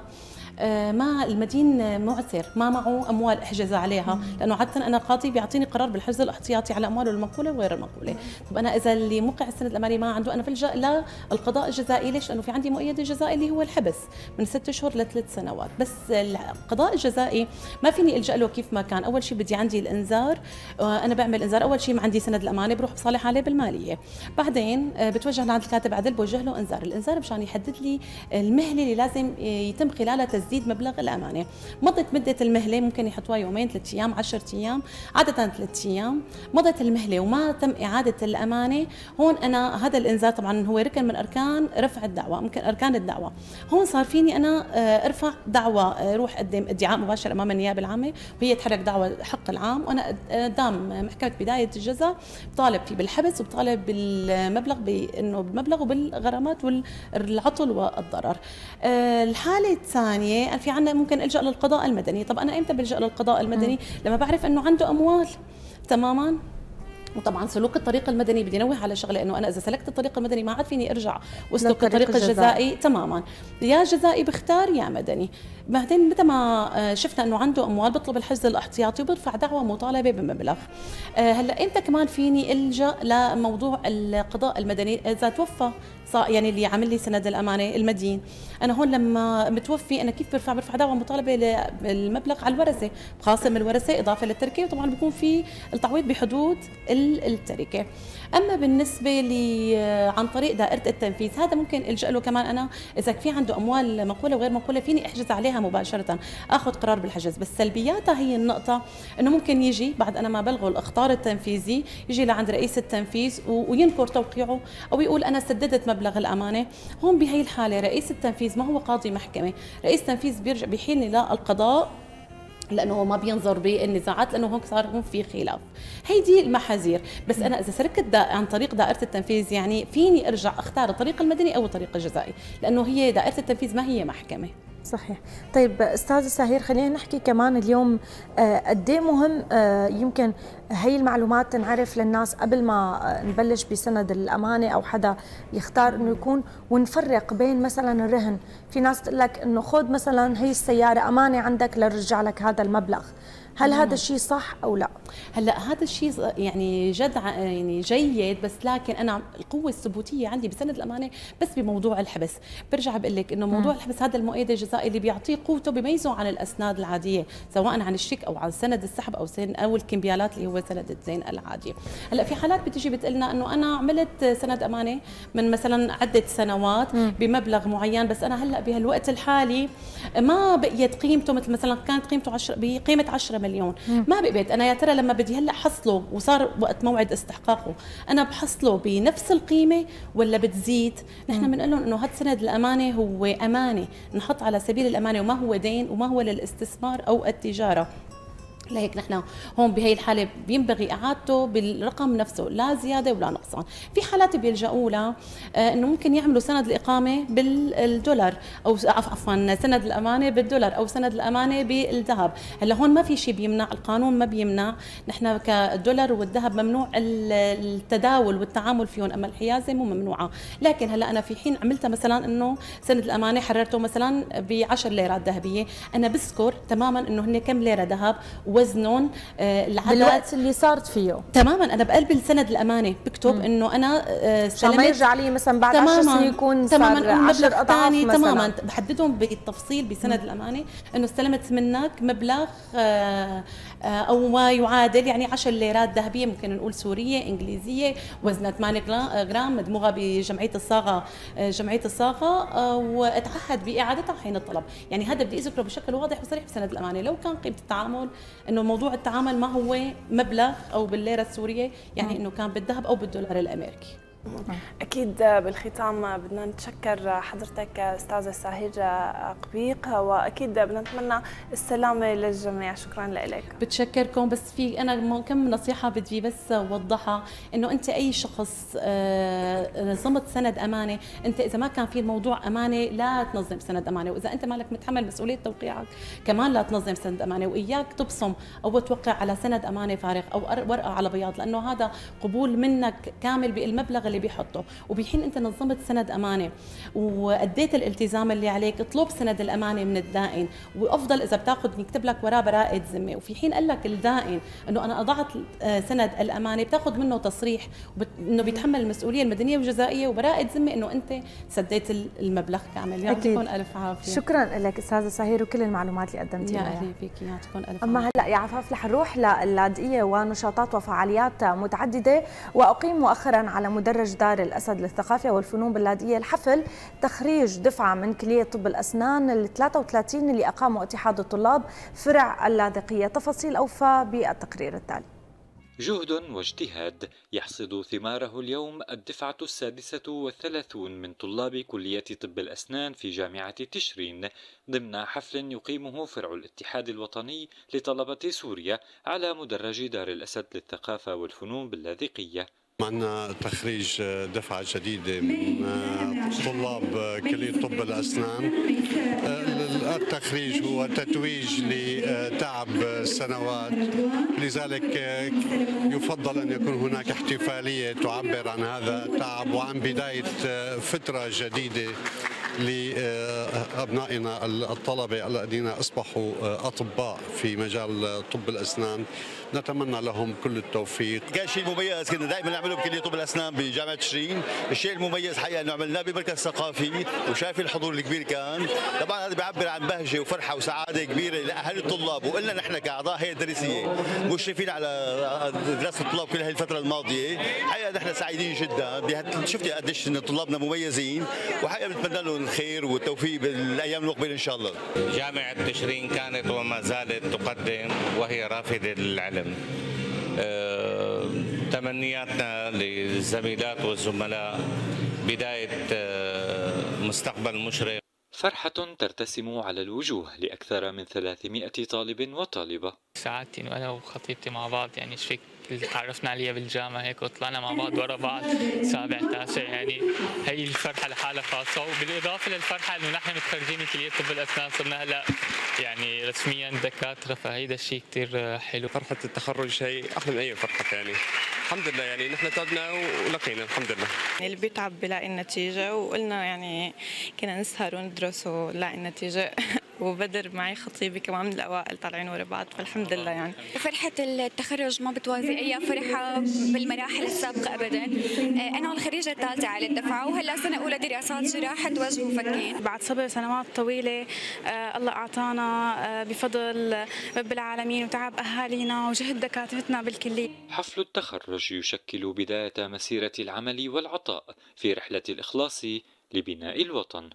ما المدين معسر ما معه اموال احجز عليها، لانه عاده انا قاضي بيعطيني قرار بالحجز الاحتياطي على امواله المنقوله وغير المنقوله. طب انا اذا اللي موقع السند الاماني ما عنده، انا بلجا للقضاء الجزائي. ليش؟ لانه في عندي مؤيد جزائي اللي هو الحبس من 6 اشهر ل3 سنوات. بس القضاء الجزائي ما فيني الجا له كيف ما كان. اول شيء بدي عندي الانذار، انا بعمل انذار، اول شيء ما عندي سند الامانه بروح بصالح عليه بالماليه، بعدين بتوجه لعند الكاتب عدل بوجه له انذار. الانذار مشان يحدد لي المهله اللي لازم يتم خلالها تسديد مبلغ الامانه. مضت مده المهله، ممكن يحطوها يومين 3 ايام 10 ايام، عاده 3 ايام. مضت المهله وما تم اعاده الامانه، هون انا هذا الانذار طبعا هو ركن من اركان رفع الدعوه، ممكن اركان الدعوه. هون صار فيني انا ارفع دعوه، اروح اقدم ادعاء مباشر امام النيابه العامه وهي تحرك دعوه حق العام، وانا قدام محكمه بدايه الجزاء بطالب فيه بالحبس وبطالب بالمبلغ بانه بالمبلغ وبالغرامات والعطل والضرر. الحاله الثانيه في عندنا ممكن الجا للقضاء المدني. طب انا امتى بلجا للقضاء المدني؟ لما بعرف انه عنده اموال تماما. وطبعا سلوك الطريق المدني بدي انوه على شغله، انه انا اذا سلكت الطريق المدني ما عاد فيني ارجع واسلك الطريق الجزائي تماما، يا جزائي بختار يا مدني. بعدين متى ما شفنا انه عنده اموال بطلب الحجز الاحتياطي وبرفع دعوه مطالبه بمبلغ. هلا امتى كمان فيني الجا لموضوع القضاء المدني؟ اذا توفى يعني اللي عامل لي سند الامانه المدين، انا هون لما متوفي انا كيف برفع دعوه مطالبه بالمبلغ على الورثه، بخاصم الورثه اضافه للتركه، وطبعا بيكون في التعويض بحدود بالتركه. اما بالنسبه عن طريق دائره التنفيذ، هذا ممكن الجا له كمان انا اذا في عنده اموال منقوله وغير منقوله فيني احجز عليها مباشره، اخذ قرار بالحجز. بس سلبياتها هي النقطه انه ممكن يجي بعد انا ما بلغوا الاخطار التنفيذي يجي لعند رئيس التنفيذ وينكر توقيعه او يقول انا سددت مبلغ الامانه. هون بهي الحاله رئيس التنفيذ ما هو قاضي محكمه، رئيس التنفيذ بيرجع بيحيلني للقضاء لانه ما بينظر بالنزاعات، لانه هون صار هون في خلاف. هي دي المحاذير. بس انا اذا سلكت عن طريق دائره التنفيذ يعني فيني ارجع اختار الطريق المدني او الطريق الجزائي، لانه هي دائره التنفيذ ما هي محكمه. صحيح. طيب استاذه سهير، خلينا نحكي كمان اليوم قد ايه مهم يمكن هي المعلومات تنعرف للناس قبل ما نبلش بسند الامانه او حدا يختار انه يكون، ونفرق بين مثلا الرهن. في ناس تقول لك انه خذ مثلا هي السياره امانه عندك لرجع لك هذا المبلغ، هل هذا الشيء صح او لا؟ هلا هذا الشيء يعني يعني جيد، بس لكن انا القوه الثبوتيه عندي بسند الامانه بس بموضوع الحبس. برجع بقول لك انه موضوع الحبس هذا المؤيد الجزائي اللي بيعطيه قوته بيميزه عن الاسناد العاديه، سواء عن الشيك او عن سند السحب او الكمبيالات اللي هو سند الدين العادي. هلا في حالات بتيجي بتقلنا انه انا عملت سند امانه من مثلا عده سنوات بمبلغ معين، بس انا هلا بهالوقت الحالي ما بقيت قيمته مثل مثلا كانت قيمته بقيمه 10 مليون، ما بقيت انا يا ترى لما بدي هلا حصله وصار وقت موعد استحقاقه انا بحصله بنفس القيمه ولا بتزيد؟ نحن بنقول لهم انه هذا سند الامانه هو امانه نحط على سبيل الامانه، وما هو دين وما هو للاستثمار او التجاره. لهيك نحن هون بهي الحاله بينبغي اعادته بالرقم نفسه، لا زياده ولا نقصان. في حالات بيلجؤوا لها انه ممكن يعملوا سند الاقامه بالدولار، او عفوا سند الامانه بالدولار او سند الامانه بالذهب. هلا هون ما في شيء بيمنع، القانون ما بيمنع، نحن كالدولار والذهب ممنوع التداول والتعامل فيهم، اما الحيازه مو ممنوعه. لكن هلا انا في حين عملتها مثلا انه سند الامانه حررته مثلا ب 10 ليرات ذهبيه، انا بذكر تماما انه هن كم ليره ذهب وزنهم العدد بالوقت اللي صارت فيه تماما. انا بقلب السند الامانه بكتب انه انا استلمت، ما يرجع لي مثلا بعد 10 سنين يكون صار 10 اضعاف مثلا. تماما بحددهم بالتفصيل بسند الامانه انه استلمت منك مبلغ او ما يعادل يعني 10 ليرات ذهبيه، ممكن نقول سوريه انجليزيه، وزنها 8 جرام، مدموغه بجمعيه الصاغه واتعهد باعادتها حين الطلب. يعني هذا بدي اذكره بشكل واضح وصريح بسند الامانه. لو كان قيمه التعامل انه موضوع التعامل ما هو مبلغ او بالليره السوريه، يعني انه كان بالذهب او بالدولار الامريكي. أكيد بالختام بدنا نتشكر حضرتك أستاذة سهير قبيق، وأكيد بدنا نتمنى السلامة للجميع. شكرا لك. بتشكركم. بس في أنا كم نصيحة بدي بس أوضحها، إنه أنت أي شخص نظمت سند أمانة، أنت إذا ما كان في الموضوع أمانة لا تنظم سند أمانة، وإذا أنت مالك متحمل مسؤولية توقيعك كمان لا تنظم سند أمانة، وإياك تبصم أو توقع على سند أمانة فارغ أو ورقة على بياض، لأنه هذا قبول منك كامل بالمبلغ اللي بيحطه. وبحين انت نظمت سند امانه واديت الالتزام اللي عليك، اطلب سند الامانه من الدائن، وافضل اذا بتاخذ يكتب لك وراه براءه ذمه. وفي حين قال لك الدائن انه انا اضعت سند الامانه بتاخذ منه تصريح انه بيتحمل المسؤوليه المدنيه والجزائيه وبراءه ذمه انه انت سديت المبلغ كامل. يعطيكم الف عافيه. شكرا لك استاذه سهير وكل المعلومات اللي قدمتيها. يا اهلا فيك، يعطيكم الف عافيه. اما هلا يا عفاف رح نروح للاذقيه ونشاطات وفعاليات متعدده، واقيم مؤخرا على مدرج دار الأسد للثقافة والفنون باللاذقية الحفل تخريج دفعة من كلية طب الأسنان ال 33 اللي أقاموا اتحاد الطلاب فرع اللاذقية. تفاصيل أوفى بالتقرير التالي. جهد واجتهاد يحصد ثماره اليوم الدفعة 36 من طلاب كلية طب الأسنان في جامعة تشرين ضمن حفل يقيمه فرع الاتحاد الوطني لطلبة سوريا على مدرج دار الأسد للثقافة والفنون باللاذقية. معنا تخريج دفعة جديدة من طلاب كلية طب الأسنان. التخريج هو تتويج لتعب سنوات، لذلك يفضل أن يكون هناك احتفالية تعبر عن هذا التعب وعن بداية فترة جديدة لأبنائنا الطلبة الذين أصبحوا أطباء في مجال طب الأسنان. نتمنى لهم كل التوفيق. كان شيء مميز كنا دائما نعمله بكلية طب الأسنان بجامعة تشرين. الشيء المميز حقيقة انه عملناه بمركز ثقافي وشايف الحضور الكبير كان. طبعا هذا بيعبر عن بهجة وفرحة وسعادة كبيرة لأهالي الطلاب وقلنا نحن كأعضاء هيئة التدريسية مشرفين على دراسة الطلاب كل هذه الفترة الماضية. حقيقة نحن سعيدين جدا. شفتي قديش ان طلابنا مميزين وحقيقة بنتمنى لهم الخير والتوفيق بالايام المقبلة ان شاء الله. جامعة تشرين كانت وما زالت تقدم وهي رافدة للعلم. تمنياتنا للزميلات والزملاء بداية مستقبل مشرق. فرحة ترتسم على الوجوه لأكثر من 300 طالب وطالبة. سعادتي إنه أنا وخطيبتي مع بعض، يعني شفيك تعرفنا عليها بالجامعة هيك وطلعنا مع بعض ورا بعض سابع تاسع، يعني هي الفرحة لحالها خاصة، وبالإضافة للفرحة إنه نحن متخرجين من كلية طب الأسنان صرنا هلا يعني رسميا دكاترة، فهيدا الشيء كثير حلو. فرحة التخرج شيء أحلى من أي فرحة ثانية. الحمد لله يعني نحن تعبنا ولقينا الحمد لله. يعني اللي بيتعب بلاقي النتيجة، وقلنا يعني كنا نسهر وندرس ونلاقي النتيجة وبدر معي خطيبي كمان من الأوائل طالعين ورا بعض، فالحمد لله. يعني فرحة التخرج ما بتوازي أي فرحة بالمراحل السابقة أبدا. أنا والخريجة الثالثة على الدفعة وهلا سنة أولى دراسات جراحة وجه وفكين. بعد صبر سنوات طويلة الله أعطانا بفضل رب العالمين وتعب أهالينا وجهد دكاترتنا بالكلية. حفل التخرج يشكل بداية مسيرة العمل والعطاء في رحلة الإخلاص لبناء الوطن.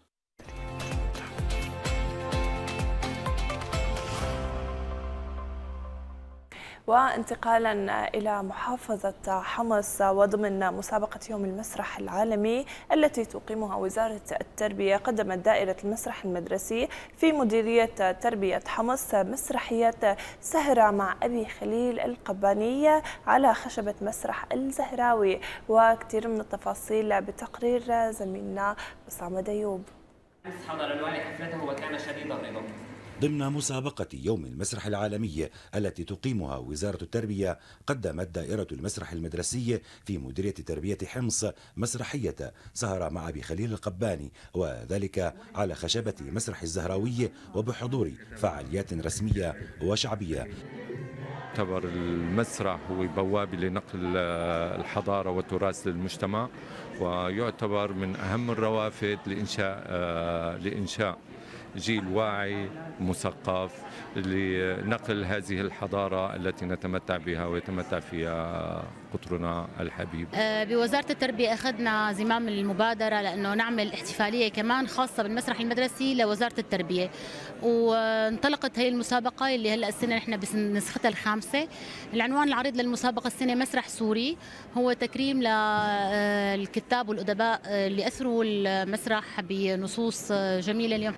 وانتقالا إلى محافظة حمص وضمن مسابقة يوم المسرح العالمي التي تقيمها وزارة التربية، قدمت دائرة المسرح المدرسي في مديرية تربية حمص مسرحية سهرة مع أبي خليل القباني على خشبة مسرح الزهراوي. وكثير من التفاصيل بتقرير زميلنا بسام ديوب. حضر الوالي حفلته وكان شديد الرضا. ضمن مسابقة يوم المسرح العالمي التي تقيمها وزارة التربية، قدمت دائرة المسرح المدرسي في مديرية تربية حمص مسرحية سهرة مع أبي خليل القباني، وذلك على خشبة مسرح الزهراوي وبحضور فعاليات رسمية وشعبية. يعتبر المسرح هو بوابة لنقل الحضارة والتراث للمجتمع، ويعتبر من أهم الروافد لإنشاء جيل واعي مثقف لنقل هذه الحضارة التي نتمتع بها ويتمتع فيها قطرنا الحبيب. بوزارة التربية أخذنا زمام المبادرة لأنه نعمل احتفالية كمان خاصة بالمسرح المدرسي لوزارة التربية، وانطلقت هي المسابقة اللي هلأ السنة نحن بنسختها الخامسة. العنوان العريض للمسابقة السنة مسرح سوري، هو تكريم للكتاب والأدباء اللي أثروا المسرح بنصوص جميلة. اليوم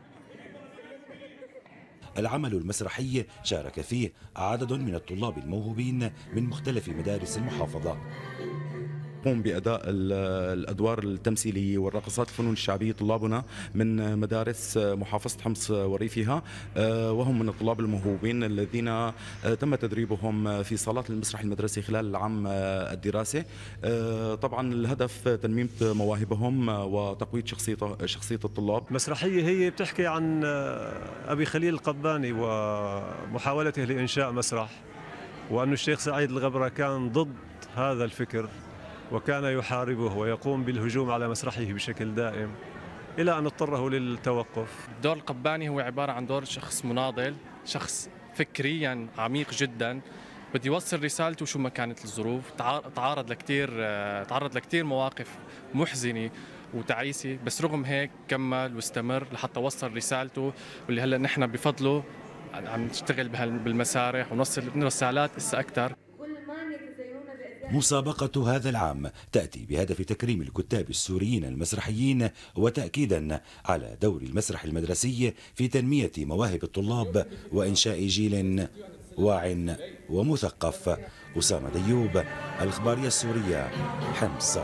العمل المسرحي شارك فيه عدد من الطلاب الموهوبين من مختلف مدارس المحافظة. يقوم بأداء الأدوار التمثيلية والرقصات الفنون الشعبية طلابنا من مدارس محافظة حمص وريفها، وهم من الطلاب الموهوبين الذين تم تدريبهم في صالات المسرح المدرسي خلال العام الدراسي. طبعا الهدف تنمية مواهبهم وتقوية شخصية الطلاب. مسرحية هي بتحكي عن أبي خليل القباني ومحاولته لإنشاء مسرح، وأن الشيخ سعيد الغبرة كان ضد هذا الفكر وكان يحاربه ويقوم بالهجوم على مسرحه بشكل دائم إلى أن اضطره للتوقف. دور القباني هو عبارة عن دور شخص مناضل، شخص فكريا عميق جدا، بده يوصل رسالته شو ما كانت الظروف. تعرض لكثير مواقف محزنة وتعيسة، بس رغم هيك كمل واستمر لحتى وصل رسالته، واللي هلا نحن بفضله عم نشتغل بالمسارح ونوصل رسالات لسه أكثر. مسابقة هذا العام تأتي بهدف تكريم الكتاب السوريين المسرحيين وتأكيدا على دور المسرح المدرسي في تنمية مواهب الطلاب وإنشاء جيل واع ومثقف. أسامة ديوب، الإخبارية السورية، حمص.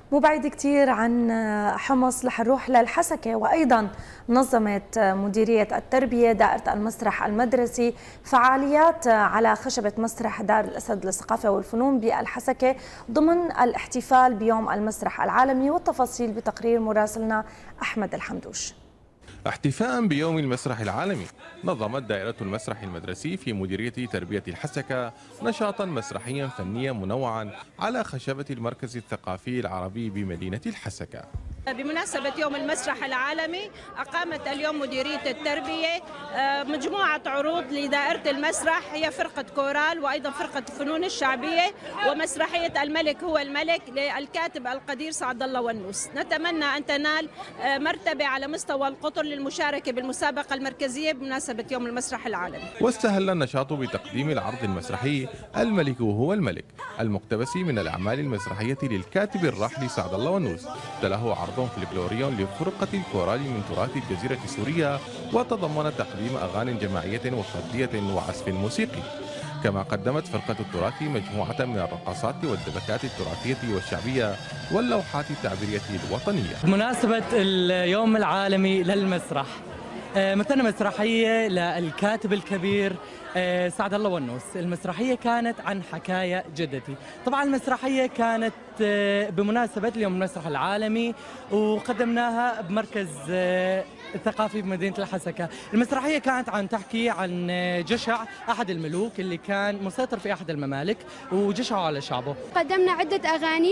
مو بعيد كتير عن حمص رح نروح للحسكة، وأيضا نظمت مديرية التربية دائرة المسرح المدرسي فعاليات على خشبة مسرح دار الأسد للثقافة والفنون بالحسكة ضمن الاحتفال بيوم المسرح العالمي، والتفاصيل بتقرير مراسلنا أحمد الحمدوش. احتفاء بيوم المسرح العالمي، نظمت دائرة المسرح المدرسي في مديرية تربية الحسكة نشاطا مسرحيا فنيا منوعا على خشبة المركز الثقافي العربي بمدينة الحسكة. بمناسبة يوم المسرح العالمي أقامت اليوم مديرية التربية مجموعة عروض لدائرة المسرح، هي فرقة كورال وأيضا فرقة الفنون الشعبية ومسرحية الملك هو الملك للكاتب القدير سعد الله ونوس. نتمنى أن تنال مرتبة على مستوى القطر للمشاركة بالمسابقة المركزية بمناسبة يوم المسرح العالمي. واستهل النشاط بتقديم العرض المسرحي الملك هو الملك المقتبس من الأعمال المسرحية للكاتب الراحل سعد الله ونوس، تله عرض فلكلوري لفرقة الكورال من تراث الجزيرة السورية، وتضمن تقديم أغاني جماعية وفردية وعزف موسيقي. كما قدمت فرقة التراث مجموعة من الرقصات والدبكات التراثية والشعبية واللوحات التعبيرية الوطنية. بمناسبة اليوم العالمي للمسرح، مثلنا مسرحية للكاتب الكبير سعد الله ونوس. المسرحية كانت عن حكاية جدتي. طبعا المسرحية كانت بمناسبة اليوم المسرح العالمي وقدمناها بمركز الثقافي بمدينة الحسكة. المسرحية كانت عن تحكي عن جشع أحد الملوك اللي كان مسيطر في أحد الممالك وجشعوا على شعبه. قدمنا عدة أغاني،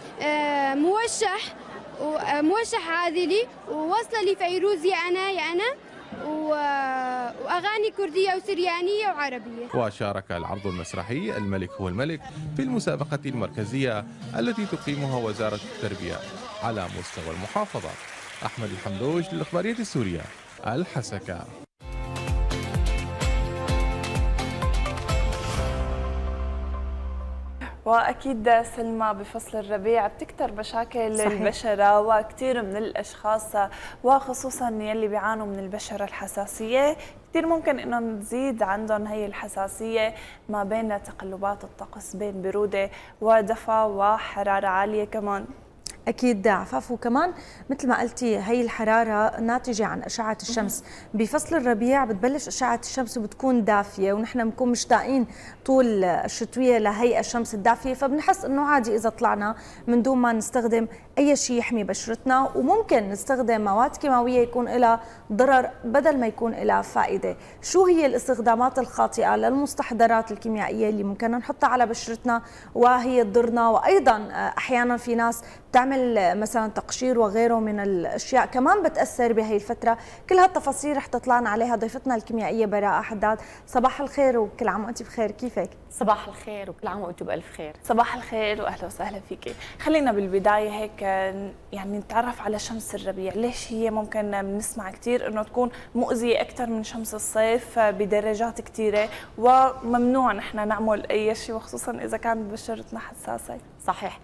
موشح عاذلي، ووصل لي فيروز يا أنا يا أنا، وأغاني كردية وسريانية وعربية. وشارك العرض المسرحي الملك هو الملك في المسابقة المركزية التي تقيمها وزارة التربية على مستوى المحافظات. أحمد الحمدوش للإخبارية السورية، الحسكة. واكيد سلمى بفصل الربيع بتكتر مشاكل صحيح. البشره، وكثير من الاشخاص وخصوصا يلي بيعانوا من البشره الحساسيه كثير ممكن انه تزيد عندهم هي الحساسيه ما بين تقلبات الطقس، بين بروده ودفى وحراره عاليه كمان. أكيد عفاف، وكمان مثل ما قلتي هي الحرارة ناتجة عن أشعة الشمس. بفصل الربيع بتبلش أشعة الشمس وبتكون دافية، ونحن بنكون مشتاقين طول الشتوية لهي الشمس الدافية، فبنحس إنه عادي إذا طلعنا من دون ما نستخدم أي شيء يحمي بشرتنا، وممكن نستخدم مواد كيماوية يكون لها ضرر بدل ما يكون لها فائدة. شو هي الاستخدامات الخاطئة للمستحضرات الكيميائية اللي ممكن نحطها على بشرتنا وهي تضرنا؟ وأيضا أحيانا في ناس تعمل مثلا تقشير وغيره من الاشياء كمان بتاثر بهي الفتره. كل هالتفاصيل رح تطلعنا عليها ضيفتنا الكيميائيه براءه حداد. صباح الخير وكل عام وانت بخير، كيفك؟ صباح الخير وكل عام وانتم بالف خير. صباح الخير واهلا وسهلا فيكي. خلينا بالبدايه هيك يعني نتعرف على شمس الربيع، ليش هي ممكن بنسمع كثير انه تكون مؤذيه اكثر من شمس الصيف بدرجات كثيره، وممنوع نحن نعمل اي شيء وخصوصا اذا كانت بشرتنا حساسه؟ صحيح.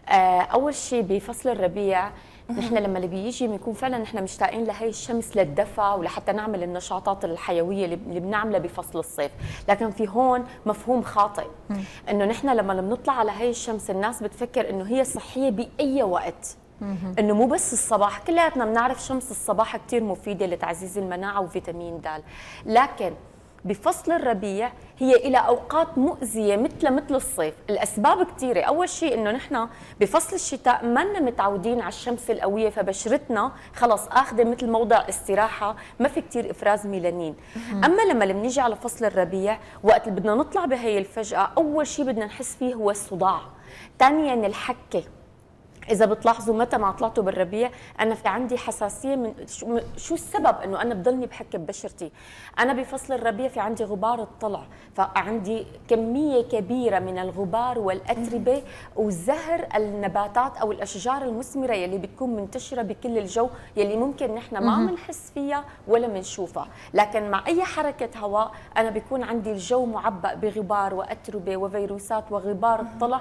اول شيء بفصل الربيع نحن لما اللي بيجي بنكون فعلا نحن مشتاقين لهي الشمس للدفى ولحتى نعمل النشاطات الحيويه اللي بنعملها بفصل الصيف، لكن في هون مفهوم خاطئ انه نحن لما بنطلع على هي الشمس الناس بتفكر انه هي صحيه باي وقت، انه مو بس الصباح. كلياتنا بنعرف شمس الصباح كثير مفيده لتعزيز المناعه وفيتامين د، لكن بفصل الربيع هي إلى أوقات مؤذية مثل الصيف. الأسباب كثيرة. أول شيء إنه نحن بفصل الشتاء منا متعودين على الشمس القوية، فبشرتنا خلص آخذة مثل موضع استراحة، ما في كثير إفراز ميلانين. أما لما بنيجي على فصل الربيع وقت اللي بدنا نطلع بهي الفجأة، أول شيء بدنا نحس فيه هو الصداع، ثانياً الحكة. إذا بتلاحظوا متى ما طلعتوا بالربيع أنا في عندي حساسية من شو السبب إنه أنا بضلني بحك ببشرتي؟ أنا بفصل الربيع في عندي غبار الطلع، فعندي كمية كبيرة من الغبار والأتربة وزهر النباتات أو الأشجار المثمرة يلي بتكون منتشرة بكل الجو، يلي ممكن نحن ما بنحس فيها ولا بنشوفها، لكن مع أي حركة هواء أنا بيكون عندي الجو معبأ بغبار وأتربة وفيروسات وغبار الطلع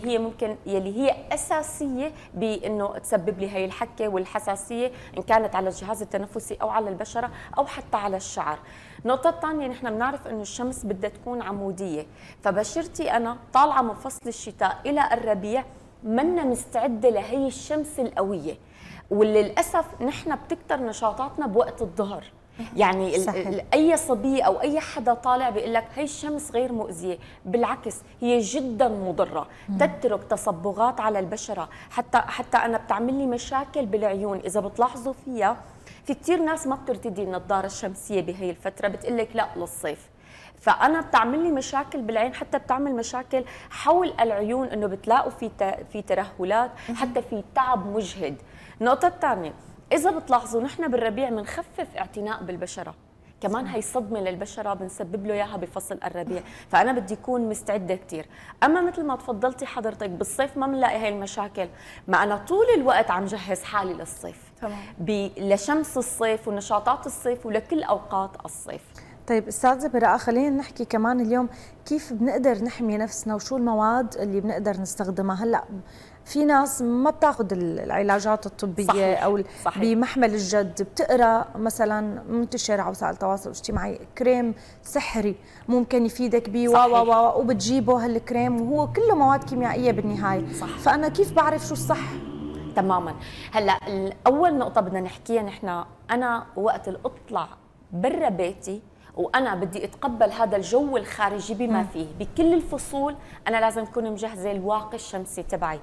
يلي هي أساسية بانه تسبب لي هي الحكه والحساسيه، ان كانت على الجهاز التنفسي او على البشره او حتى على الشعر. النقطه الثانيه نحن بنعرف انه الشمس بدها تكون عموديه، فبشرتي انا طالعه من فصل الشتاء الى الربيع منا مستعده لهي الشمس القويه، وللاسف نحن بتكتر نشاطاتنا بوقت الظهر. يعني اي صبيه او اي حدا طالع بيقول لك هي الشمس غير مؤذيه، بالعكس هي جدا مضره، تترك تصبغات على البشره، حتى انا بتعمل لي مشاكل بالعيون. اذا بتلاحظوا فيها في كثير ناس ما بترتدي النظاره الشمسيه بهي الفتره، بتقول لك لا للصيف، فانا بتعمل لي مشاكل بالعين، حتى بتعمل مشاكل حول العيون، انه بتلاقوا في ترهلات، حتى في تعب مجهد. النقطه الثانيه، إذا بتلاحظوا نحن بالربيع بنخفف اعتناء بالبشرة، كمان هي صدمة للبشرة بنسبب له إياها بفصل الربيع، فأنا بدي أكون مستعدة كتير. أما مثل ما تفضلتي حضرتك بالصيف ما بنلاقي هاي المشاكل، ما أنا طول الوقت عم جهز حالي للصيف، تمام، لشمس الصيف ونشاطات الصيف ولكل أوقات الصيف. طيب استاذة براءة، خلينا نحكي كمان اليوم كيف بنقدر نحمي نفسنا وشو المواد اللي بنقدر نستخدمها. هلا في ناس ما بتاخذ العلاجات الطبيه، صحيح. او صحيح. بمحمل الجد بتقرا مثلا منتشر على وسائل التواصل الاجتماعي كريم سحري ممكن يفيدك بيه وبتجيبه هالكريم وهو كله مواد كيميائيه بالنهايه، صح. فانا كيف بعرف شو الصح؟ تماما. هلا اول نقطه بدنا نحكيها نحن، انا وقت اطلع برا بيتي وانا بدي اتقبل هذا الجو الخارجي بما فيه بكل الفصول، انا لازم اكون مجهزه الواقي الشمسي تبعي.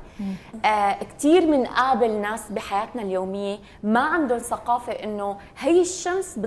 كثير بنقابل ناس بحياتنا اليوميه ما عندهم ثقافه انه هي الشمس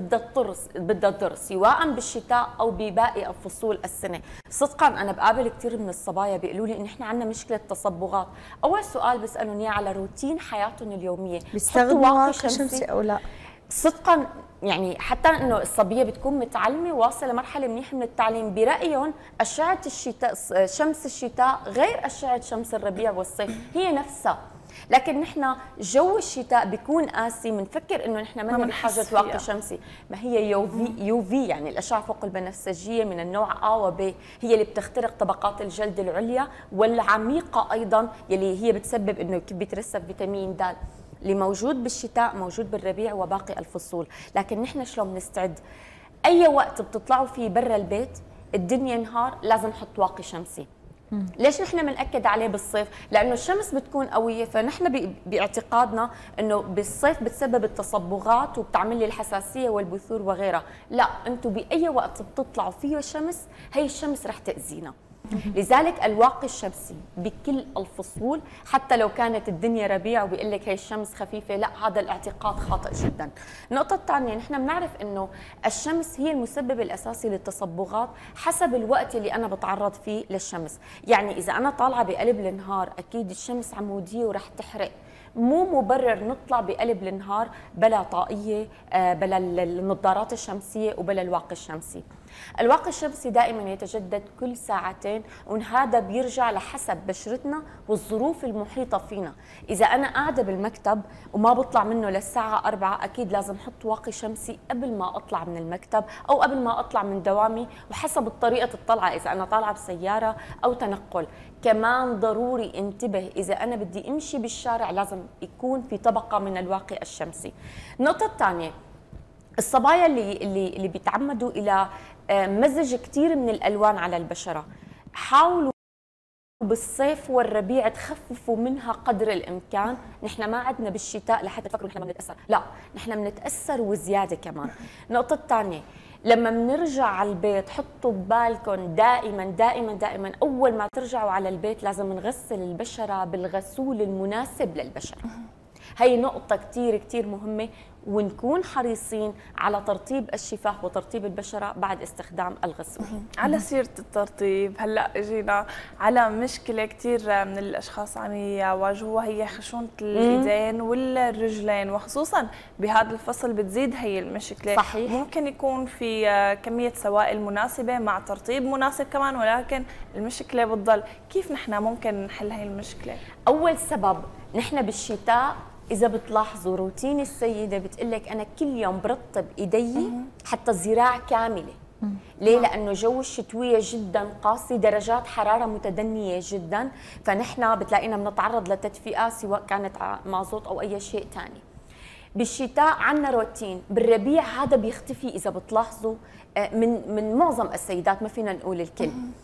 بدها تضر سواء بالشتاء او بباقي فصول السنه. صدقا انا بقابل كثير من الصبايا بيقولوا لي ان احنا عندنا مشكله تصبغات. اول سؤال بسالهم اياه على روتين حياتهم اليوميه، بيستخدموا واقي شمسي او لا؟ صدقا يعني حتى انه الصبيه بتكون متعلمه واصله لمرحله منيحه من التعليم، برايهم اشعه الشتاء شمس الشتاء غير اشعه شمس الربيع والصيف، هي نفسها. لكن نحن جو الشتاء بيكون قاسي، بنفكر انه نحن ما بحاجه واقي شمسي، ما هي يو في يعني الاشعه فوق البنفسجيه من النوع A و B، هي اللي بتخترق طبقات الجلد العليا والعميقه ايضا، يلي هي بتسبب انه بيترسب فيتامين د اللي موجود بالشتاء موجود بالربيع وباقي الفصول. لكن نحن شلون بنستعد؟ اي وقت بتطلعوا فيه برا البيت الدنيا نهار لازم نحط واقي شمسي. ليش نحن بنأكد عليه بالصيف؟ لانه الشمس بتكون قويه، فنحن باعتقادنا انه بالصيف بتسبب التصبغات وبتعمل لي الحساسيه والبثور وغيرها، لا، انتم باي وقت بتطلعوا فيه الشمس هي الشمس رح تاذينا. لذلك الواقي الشمسي بكل الفصول، حتى لو كانت الدنيا ربيع وبيقول لك هي الشمس خفيفه، لا، هذا الاعتقاد خاطئ جدا. النقطه الثانيه، نحن بنعرف انه الشمس هي المسبب الاساسي للتصبغات حسب الوقت اللي انا بتعرض فيه للشمس. يعني اذا انا طالعه بقلب النهار اكيد الشمس عموديه ورح تحرق، مو مبرر نطلع بقلب النهار بلا طاقيه، بلا النظارات الشمسيه وبلا الواقي الشمسي. الواقي الشمسي دائما يتجدد كل ساعتين، وهذا بيرجع لحسب بشرتنا والظروف المحيطه فينا. اذا انا قاعده بالمكتب وما بطلع منه للساعه 4، اكيد لازم احط واقي شمسي قبل ما اطلع من المكتب او قبل ما اطلع من دوامي، وحسب طريقه الطلعه، اذا انا طالعه بسياره او تنقل. كمان ضروري انتبه، اذا انا بدي امشي بالشارع لازم يكون في طبقه من الواقي الشمسي. النقطه الثانيه، الصبايا اللي بيتعمدوا الى مزج كثير من الالوان على البشره، حاولوا بالصيف والربيع تخففوا منها قدر الامكان. نحن ما عندنا بالشتاء لحتى تفكروا نحن ما بنتاثر، لا، نحن بنتاثر وزياده كمان. النقطه الثانيه، لما بنرجع على البيت حطوا ببالكم دائما دائما دائما اول ما ترجعوا على البيت لازم نغسل البشره بالغسول المناسب للبشره. هي نقطة كتير مهمة، ونكون حريصين على ترطيب الشفاه وترطيب البشرة بعد استخدام الغسول. على سيرة الترطيب، هلا اجينا على مشكلة كثير من الاشخاص عم يواجهوها، هي خشونة الايدين والرجلين، وخصوصا بهذا الفصل بتزيد هي المشكلة. صحيح. ممكن يكون في كمية سوائل مناسبة مع ترطيب مناسب كمان، ولكن المشكلة بتضل. كيف نحن ممكن نحل هي المشكلة؟ اول سبب، نحن بالشتاء إذا بتلاحظوا روتين السيدة بتقلك أنا كل يوم برطب إيدي حتى الذراع كاملة. ليه؟ لأنه جو الشتوية جدا قاسي، درجات حرارة متدنية جدا، فنحن بتلاقينا بنتعرض لتدفئة سواء كانت مازوت أو أي شيء ثاني. بالشتاء عندنا روتين، بالربيع هذا بيختفي إذا بتلاحظوا من معظم السيدات، ما فينا نقول الكل.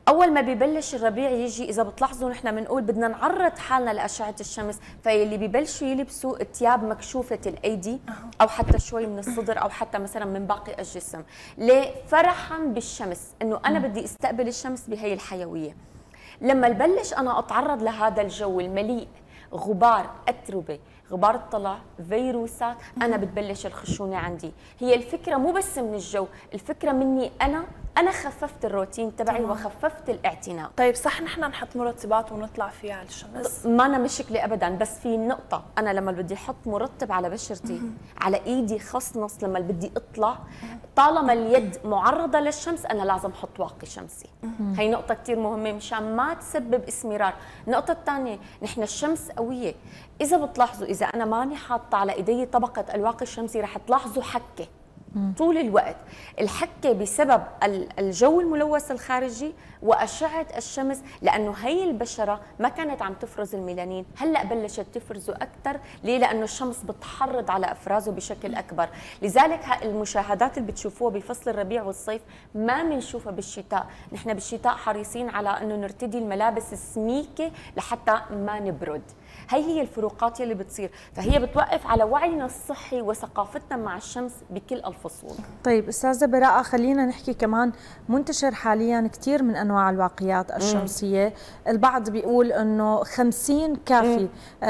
اول ما بيبلش الربيع يجي، اذا بتلاحظوا نحن بنقول بدنا نعرض حالنا لاشعه الشمس، فاللي بيبلشوا يلبسوا ثياب مكشوفه الايدي او حتى شوي من الصدر او حتى مثلا من باقي الجسم، ليه؟ فرحا بالشمس، انه انا بدي استقبل الشمس بهي الحيويه. لما بلش انا اتعرض لهذا الجو المليء غبار، اتربه، غبار الطلع، فيروسات، انا بتبلش الخشونه عندي. هي الفكره مو بس من الجو، الفكره مني انا خففت الروتين تبعي وخففت الاعتناء. طيب صح نحن نحط مرطبات ونطلع فيها على الشمس؟ ما أنا مشكله ابدا، بس في نقطه، انا لما بدي احط مرطب على بشرتي على ايدي خصنص، لما بدي اطلع طالما اليد معرضه للشمس انا لازم احط واقي شمسي. هي نقطه كثير مهمه مشان ما تسبب اسمرار. النقطه الثانيه، نحن الشمس قويه، اذا بتلاحظوا اذا انا ماني حاطه على ايدي طبقه الواقي الشمسي رح تلاحظوا حكه طول الوقت. الحكه بسبب الجو الملوث الخارجي واشعه الشمس، لانه هي البشره ما كانت عم تفرز الميلانين، هلا بلشت تفرزه اكثر. ليه؟ لانه الشمس بتحرض على افرازه بشكل اكبر. لذلك المشاهدات اللي بتشوفوها بفصل الربيع والصيف ما بنشوفها بالشتاء. نحن بالشتاء حريصين على انه نرتدي الملابس السميكه لحتى ما نبرد. هي الفروقات اللي بتصير، فهي بتوقف على وعينا الصحي وثقافتنا مع الشمس بكل الفصول. طيب استاذه براءه، خلينا نحكي كمان، منتشر حاليا كثير من انواع الواقيات الشمسيه، البعض بيقول انه 50 كافي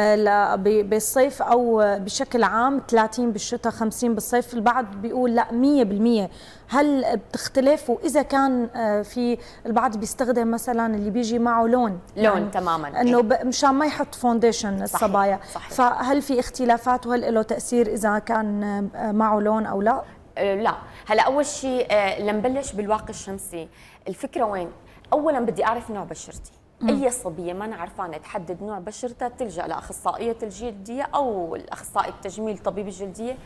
بالصيف او بشكل عام، 30 بالشتاء 50 بالصيف، البعض بيقول لا 100%. هل بتختلف؟ واذا كان في البعض بيستخدم مثلا اللي بيجي معه لون يعني تماما، انه مشان ما يحط فونديشن الصبايا، فهل في اختلافات وهل له تاثير اذا كان معه لون او لا؟ لا، هلا اول شيء لنبلش بالواقي الشمسي. الفكره وين؟ اولا بدي اعرف نوع بشرتي. اي صبيه ما انا عرفانه تحدد نوع بشرتها تلجا لاخصائيه الجلديه او الاخصائي التجميل طبيب الجلديه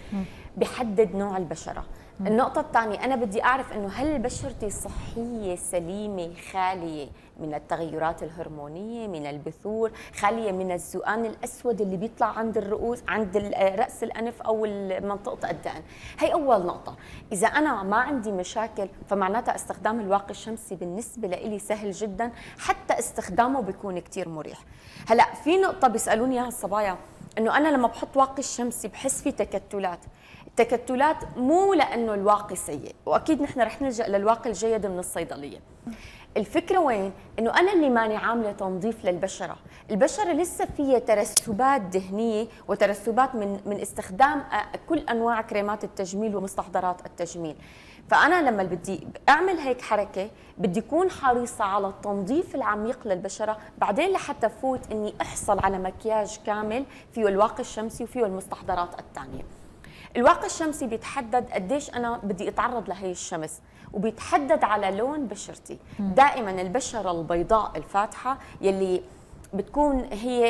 بحدد نوع البشره. النقطة الثانية، أنا بدي أعرف إنه هل بشرتي صحية سليمة خالية من التغيرات الهرمونية، من البثور، خالية من الزؤان الأسود اللي بيطلع عند الرؤوس، عند رأس الأنف أو منطقة الدقن. هي أول نقطة. إذا أنا ما عندي مشاكل فمعناتها استخدام الواقي الشمسي بالنسبة لإلي سهل جدا، حتى استخدامه بيكون كتير مريح. هلا في نقطة بيسألوني إياها الصبايا، إنه أنا لما بحط واقي الشمسي بحس في تكتلات. التكتلات مو لانه الواقي سيء، واكيد نحن رح نلجا للواقي الجيد من الصيدليه. الفكره وين؟ انه انا اللي ماني عامله تنظيف للبشره، البشره لسه فيها ترسبات دهنيه وترسبات من استخدام كل انواع كريمات التجميل ومستحضرات التجميل. فانا لما بدي اعمل هيك حركه بدي اكون حريصه على التنظيف العميق للبشره، بعدين لحتى فوت اني احصل على مكياج كامل فيه الواقي الشمسي وفيه المستحضرات الثانيه. الواقي الشمسي بيتحدد قديش انا بدي اتعرض لهي الشمس، وبيتحدد على لون بشرتي. دائما البشره البيضاء الفاتحه يلي بتكون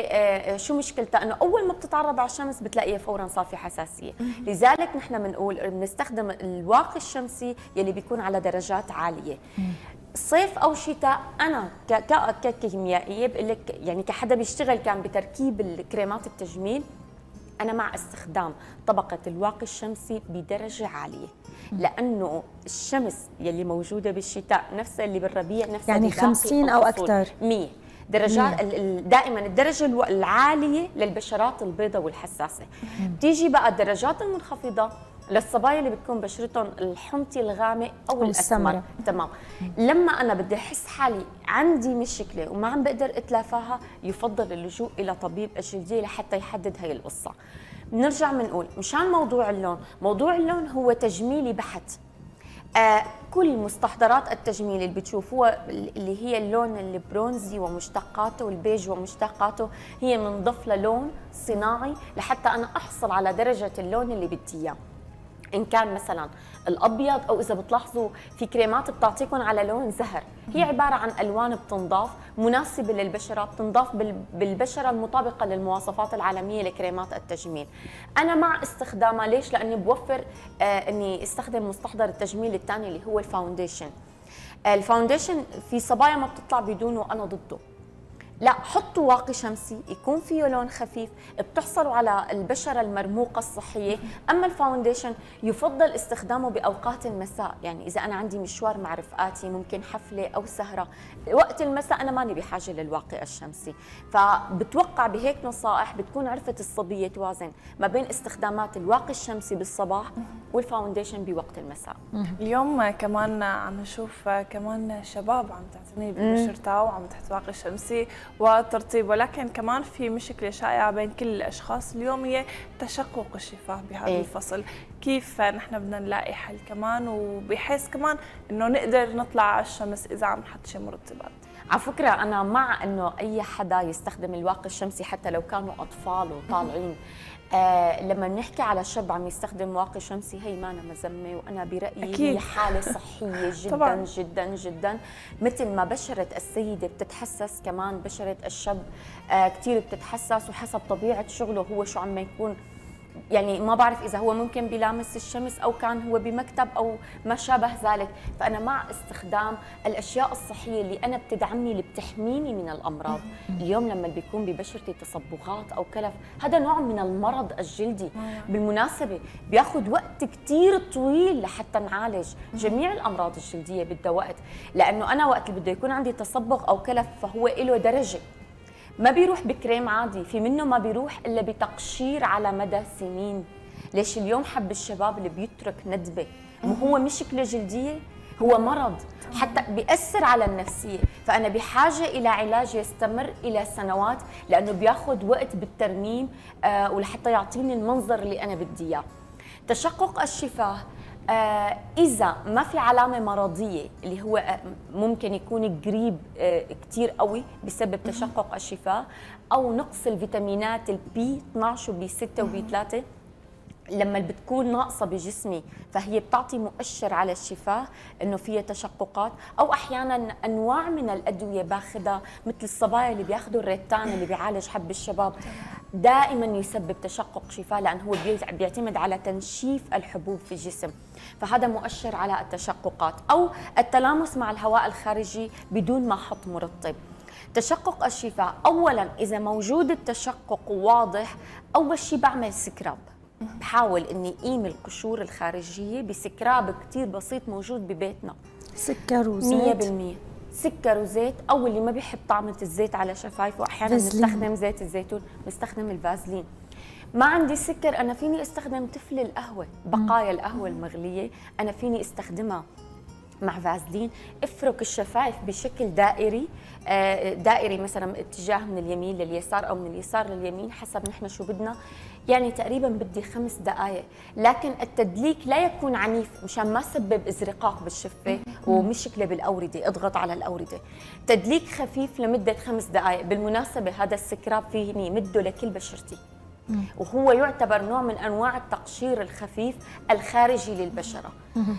هي شو مشكلتها؟ انه اول ما بتتعرض على الشمس بتلاقيها فورا صار في حساسيه. لذلك نحن بنقول بنستخدم الواقي الشمسي يلي بيكون على درجات عاليه. صيف او شتاء، انا ككيميائيه بقول لك يعني كحدا بيشتغل كان بتركيب الكريمات التجميل، أنا مع استخدام طبقة الواقي الشمسي بدرجة عالية، لأنه الشمس يلي موجودة بالشتاء نفسها اللي بالربيع نفسها يعني 50 أو أكثر 100 درجات. دائما الدرجة العالية للبشرات البيضاء والحساسة. بتيجي بقى الدرجات المنخفضة للصبايا اللي بتكون بشرتهم الحمطي الغامق او الاسمر. تمام. لما انا بدي احس حالي عندي مشكله وما عم بقدر اتلافاها، يفضل اللجوء الى طبيب الجلديه لحتى يحدد هي القصه. بنرجع بنقول مشان موضوع اللون، موضوع اللون هو تجميلي بحت. كل مستحضرات التجميل اللي بتشوفوها اللي هي اللون البرونزي ومشتقاته والبيج ومشتقاته، هي منضاف للون صناعي لحتى انا احصل على درجه اللون اللي بدي اياه. إن كان مثلا الأبيض، أو إذا بتلاحظوا في كريمات بتعطيكم على لون زهر، هي عبارة عن ألوان بتنضاف مناسبة للبشرة، بتنضاف بالبشرة المطابقة للمواصفات العالمية لكريمات التجميل. أنا مع استخدامها، ليش؟ لأني بوفر إني استخدم مستحضر التجميل الثاني اللي هو الفاونديشن. الفاونديشن في صبايا ما بتطلع بدونه، أنا ضده. لا، حطوا واقي شمسي يكون فيه لون خفيف، بتحصلوا على البشره المرموقه الصحيه. اما الفاونديشن يفضل استخدامه باوقات المساء، يعني اذا انا عندي مشوار مع رفقاتي، ممكن حفله او سهره، وقت المساء انا ماني بحاجه للواقي الشمسي. فبتوقع بهيك نصائح بتكون عرفت الصبيه توازن ما بين استخدامات الواقي الشمسي بالصباح والفاونديشن بوقت المساء. اليوم كمان عم نشوف كمان شباب عم تعتني ببشرتها وعم تحط واقي شمسي وترطيب، ولكن كمان في مشكله شائعه بين كل الاشخاص اليوم هي تشقق الشفاه بهذا الفصل. كيف نحن بدنا نلاقي حل كمان وبحيث كمان انه نقدر نطلع على الشمس اذا عم نحط شي مرطبات؟ على فكره انا مع انه اي حدا يستخدم الواقي الشمسي حتى لو كانوا اطفال وطالعين. لما بنحكي على شاب عم يستخدم واقي شمسي هي ما أنا مذمه، وانا برايي أكيد. هي حاله صحيه جدا طبعاً. جدا جدا. مثل ما بشره السيده بتتحسس كمان بشره الشاب كثير بتتحسس، وحسب طبيعه شغله هو شو عم يكون. يعني ما بعرف اذا هو ممكن بيلامس الشمس او كان هو بمكتب او ما شابه ذلك. فانا مع استخدام الاشياء الصحيه اللي انا بتدعمني اللي بتحميني من الامراض. اليوم لما بيكون ببشرتي تصبغات او كلف، هذا نوع من المرض الجلدي. بالمناسبه بياخذ وقت كثير طويل لحتى نعالج جميع الامراض الجلديه، بدها وقت، لانه انا وقت اللي بده يكون عندي تصبغ او كلف فهو له درجه، ما بيروح بكريم عادي، في منه ما بيروح الا بتقشير على مدى سنين. ليش اليوم حب الشباب اللي بيترك ندبه؟ هو مشكله جلديه، هو مرض حتى بيأثر على النفسيه، فانا بحاجه الى علاج يستمر الى سنوات، لانه بياخذ وقت بالترميم ولحتى يعطيني المنظر اللي انا بدي اياه. تشقق الشفاه إذا ما في علامة مرضية اللي هو ممكن يكون قريب كتير قوي بسبب تشقق الشفاه، أو نقص الفيتامينات البي 12 وبي 6 وبي 3 لما بتكون ناقصة بجسمي فهي بتعطي مؤشر على الشفاه انه فيها تشققات. او احيانا انواع من الادويه باخذها مثل الصبايا اللي بياخذوا الريتان اللي بيعالج حب الشباب دائما يسبب تشقق شفاه، لانه هو بيعتمد على تنشيف الحبوب في الجسم، فهذا مؤشر على التشققات. او التلامس مع الهواء الخارجي بدون ما احط مرطب. تشقق الشفاه اولا اذا موجود التشقق واضح، اول شيء بعمل سكراب، بحاول اني اقيم القشور الخارجيه بسكراب كثير بسيط موجود ببيتنا. سكر وزيت 100%، سكر وزيت، او اللي ما بيحب طعمه الزيت على شفايفه احيانا بنستخدم زيت الزيتون، بنستخدم الفازلين. ما عندي سكر انا فيني استخدم تفل القهوه، بقايا القهوه المغليه انا فيني استخدمها مع فازلين. افرك الشفايف بشكل دائري، دائري مثلا اتجاه من اليمين لليسار او من اليسار لليمين حسب نحن شو بدنا. يعني تقريبا بدي 5 دقائق، لكن التدليك لا يكون عنيف مشان ما سبب ازرقاق بالشفه ومشكله بالاورده، اضغط على الاورده. تدليك خفيف لمده 5 دقائق. بالمناسبه هذا السكراب فيني مده لكل بشرتي، وهو يعتبر نوع من انواع التقشير الخفيف الخارجي للبشره.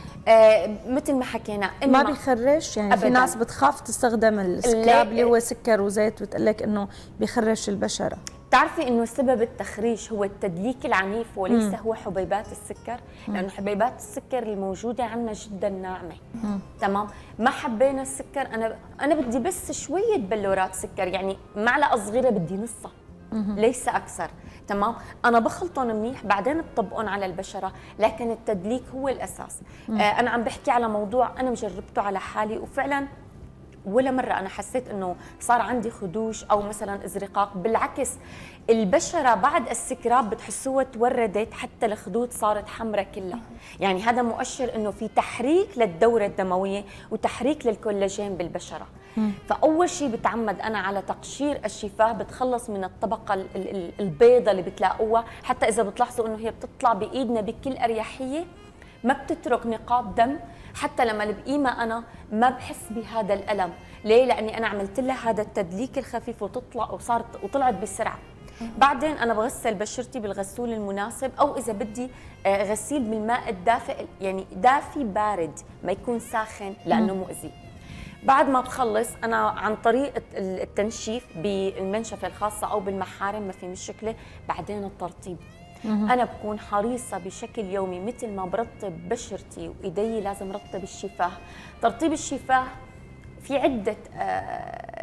مثل ما حكينا ما بيخرش، يعني أبداً. في ناس بتخاف تستخدم السكراب اللي هو سكر وزيت وتقول لك انه بيخرش البشره. بتعرفي انه سبب التخريش هو التدليك العنيف وليس هو حبيبات السكر، لانه حبيبات السكر الموجوده عندنا جدا ناعمه. تمام، ما حبينا السكر، انا بدي بس شويه بلورات سكر، يعني معلقه صغيره بدي نصها ليس اكثر. تمام، انا بخلطهم منيح بعدين بطبقهم على البشره، لكن التدليك هو الاساس. انا عم بحكي على موضوع انا مجربته على حالي، وفعلا ولا مرة أنا حسيت إنه صار عندي خدوش أو مثلا ازرقاق، بالعكس البشرة بعد السكراب بتحسوها توردت، حتى الخدود صارت حمراء كلها. يعني هذا مؤشر إنه في تحريك للدورة الدموية وتحريك للكولاجين بالبشرة. فأول شيء بتعمد أنا على تقشير الشفاه، بتخلص من الطبقة البيضة اللي بتلاقوها، حتى إذا بتلاحظوا إنه هي بتطلع بإيدنا بكل أريحية، ما بتترك نقاط دم. حتى لما بقيمها انا ما بحس بهذا الالم، ليه؟ لاني انا عملت لها هذا التدليك الخفيف وطلعت بسرعه. بعدين انا بغسل بشرتي بالغسول المناسب، او اذا بدي غسيل بالماء الدافئ، يعني دافي بارد ما يكون ساخن لانه مؤذي. بعد ما بخلص انا عن طريق التنشيف بالمنشفه الخاصه او بالمحارم ما في مشكله. بعدين الترطيب، أنا بكون حريصة بشكل يومي مثل ما برطب بشرتي وإيدي لازم رطب الشفاه. ترطيب الشفاه في عدة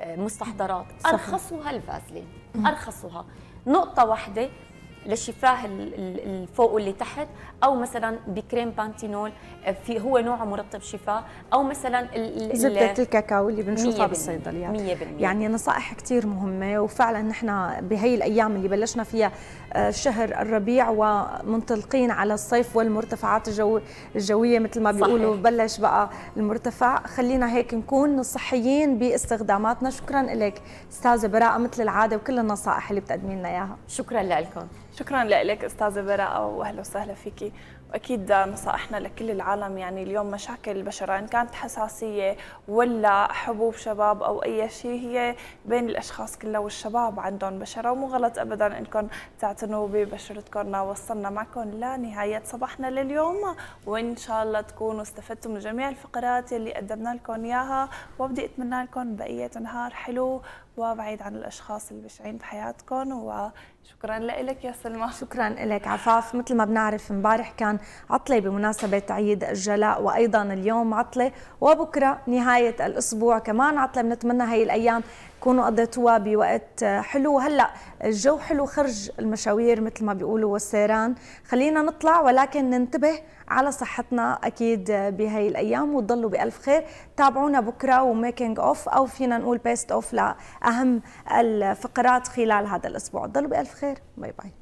مستحضرات ارخصها الفازلين، ارخصها نقطه واحده للشفاه الفوق واللي تحت، او مثلا بكريم بانتينول في هو نوع مرطب شفاه، او مثلا زبده الكاكاو اللي بنشوفها بالصيدليات 100%. يعني نصائح كثير مهمه، وفعلا نحن بهي الايام اللي بلشنا فيها شهر الربيع ومنطلقين على الصيف والمرتفعات الجويه مثل ما بيقولوا بلش بقى المرتفع، خلينا هيك نكون صحيين باستخداماتنا. شكرا لك استاذه براءه مثل العاده وكل النصائح اللي بتقدمي لنا اياها. شكرا لكم. شكرا لك استاذه براءه واهلا وسهلا فيكي. واكيد نصائحنا لكل العالم، يعني اليوم مشاكل البشره ان كانت حساسيه ولا حبوب شباب او اي شيء هي بين الاشخاص كلها، والشباب عندهم بشره ومو غلط ابدا انكم تعتنوا ببشرتكم. وصلنا معكم لنهايه صباحنا لليوم، وان شاء الله تكونوا استفدتوا من جميع الفقرات اللي قدمنا لكم اياها، وبدي اتمنى لكم بقيه نهار حلو وبعيد عن الاشخاص البشعين بحياتكم. وشكرا لك يا سلمى. شكرا لك عفاف. مثل ما بنعرف امبارح كان عطله بمناسبه عيد الجلاء، وايضا اليوم عطله، وبكره نهايه الاسبوع كمان عطله. بنتمنى هي الايام تكونوا قضيتوها بوقت حلو. هلا الجو حلو خرج المشاوير مثل ما بيقولوا والسيران، خلينا نطلع ولكن ننتبه على صحتنا اكيد بهي الايام، وتضلوا بالف خير. تابعونا بكره وميكينج اوف، او فينا نقول بيست اوف لاهم الفقرات خلال هذا الاسبوع. تضلوا بالف خير. باي باي.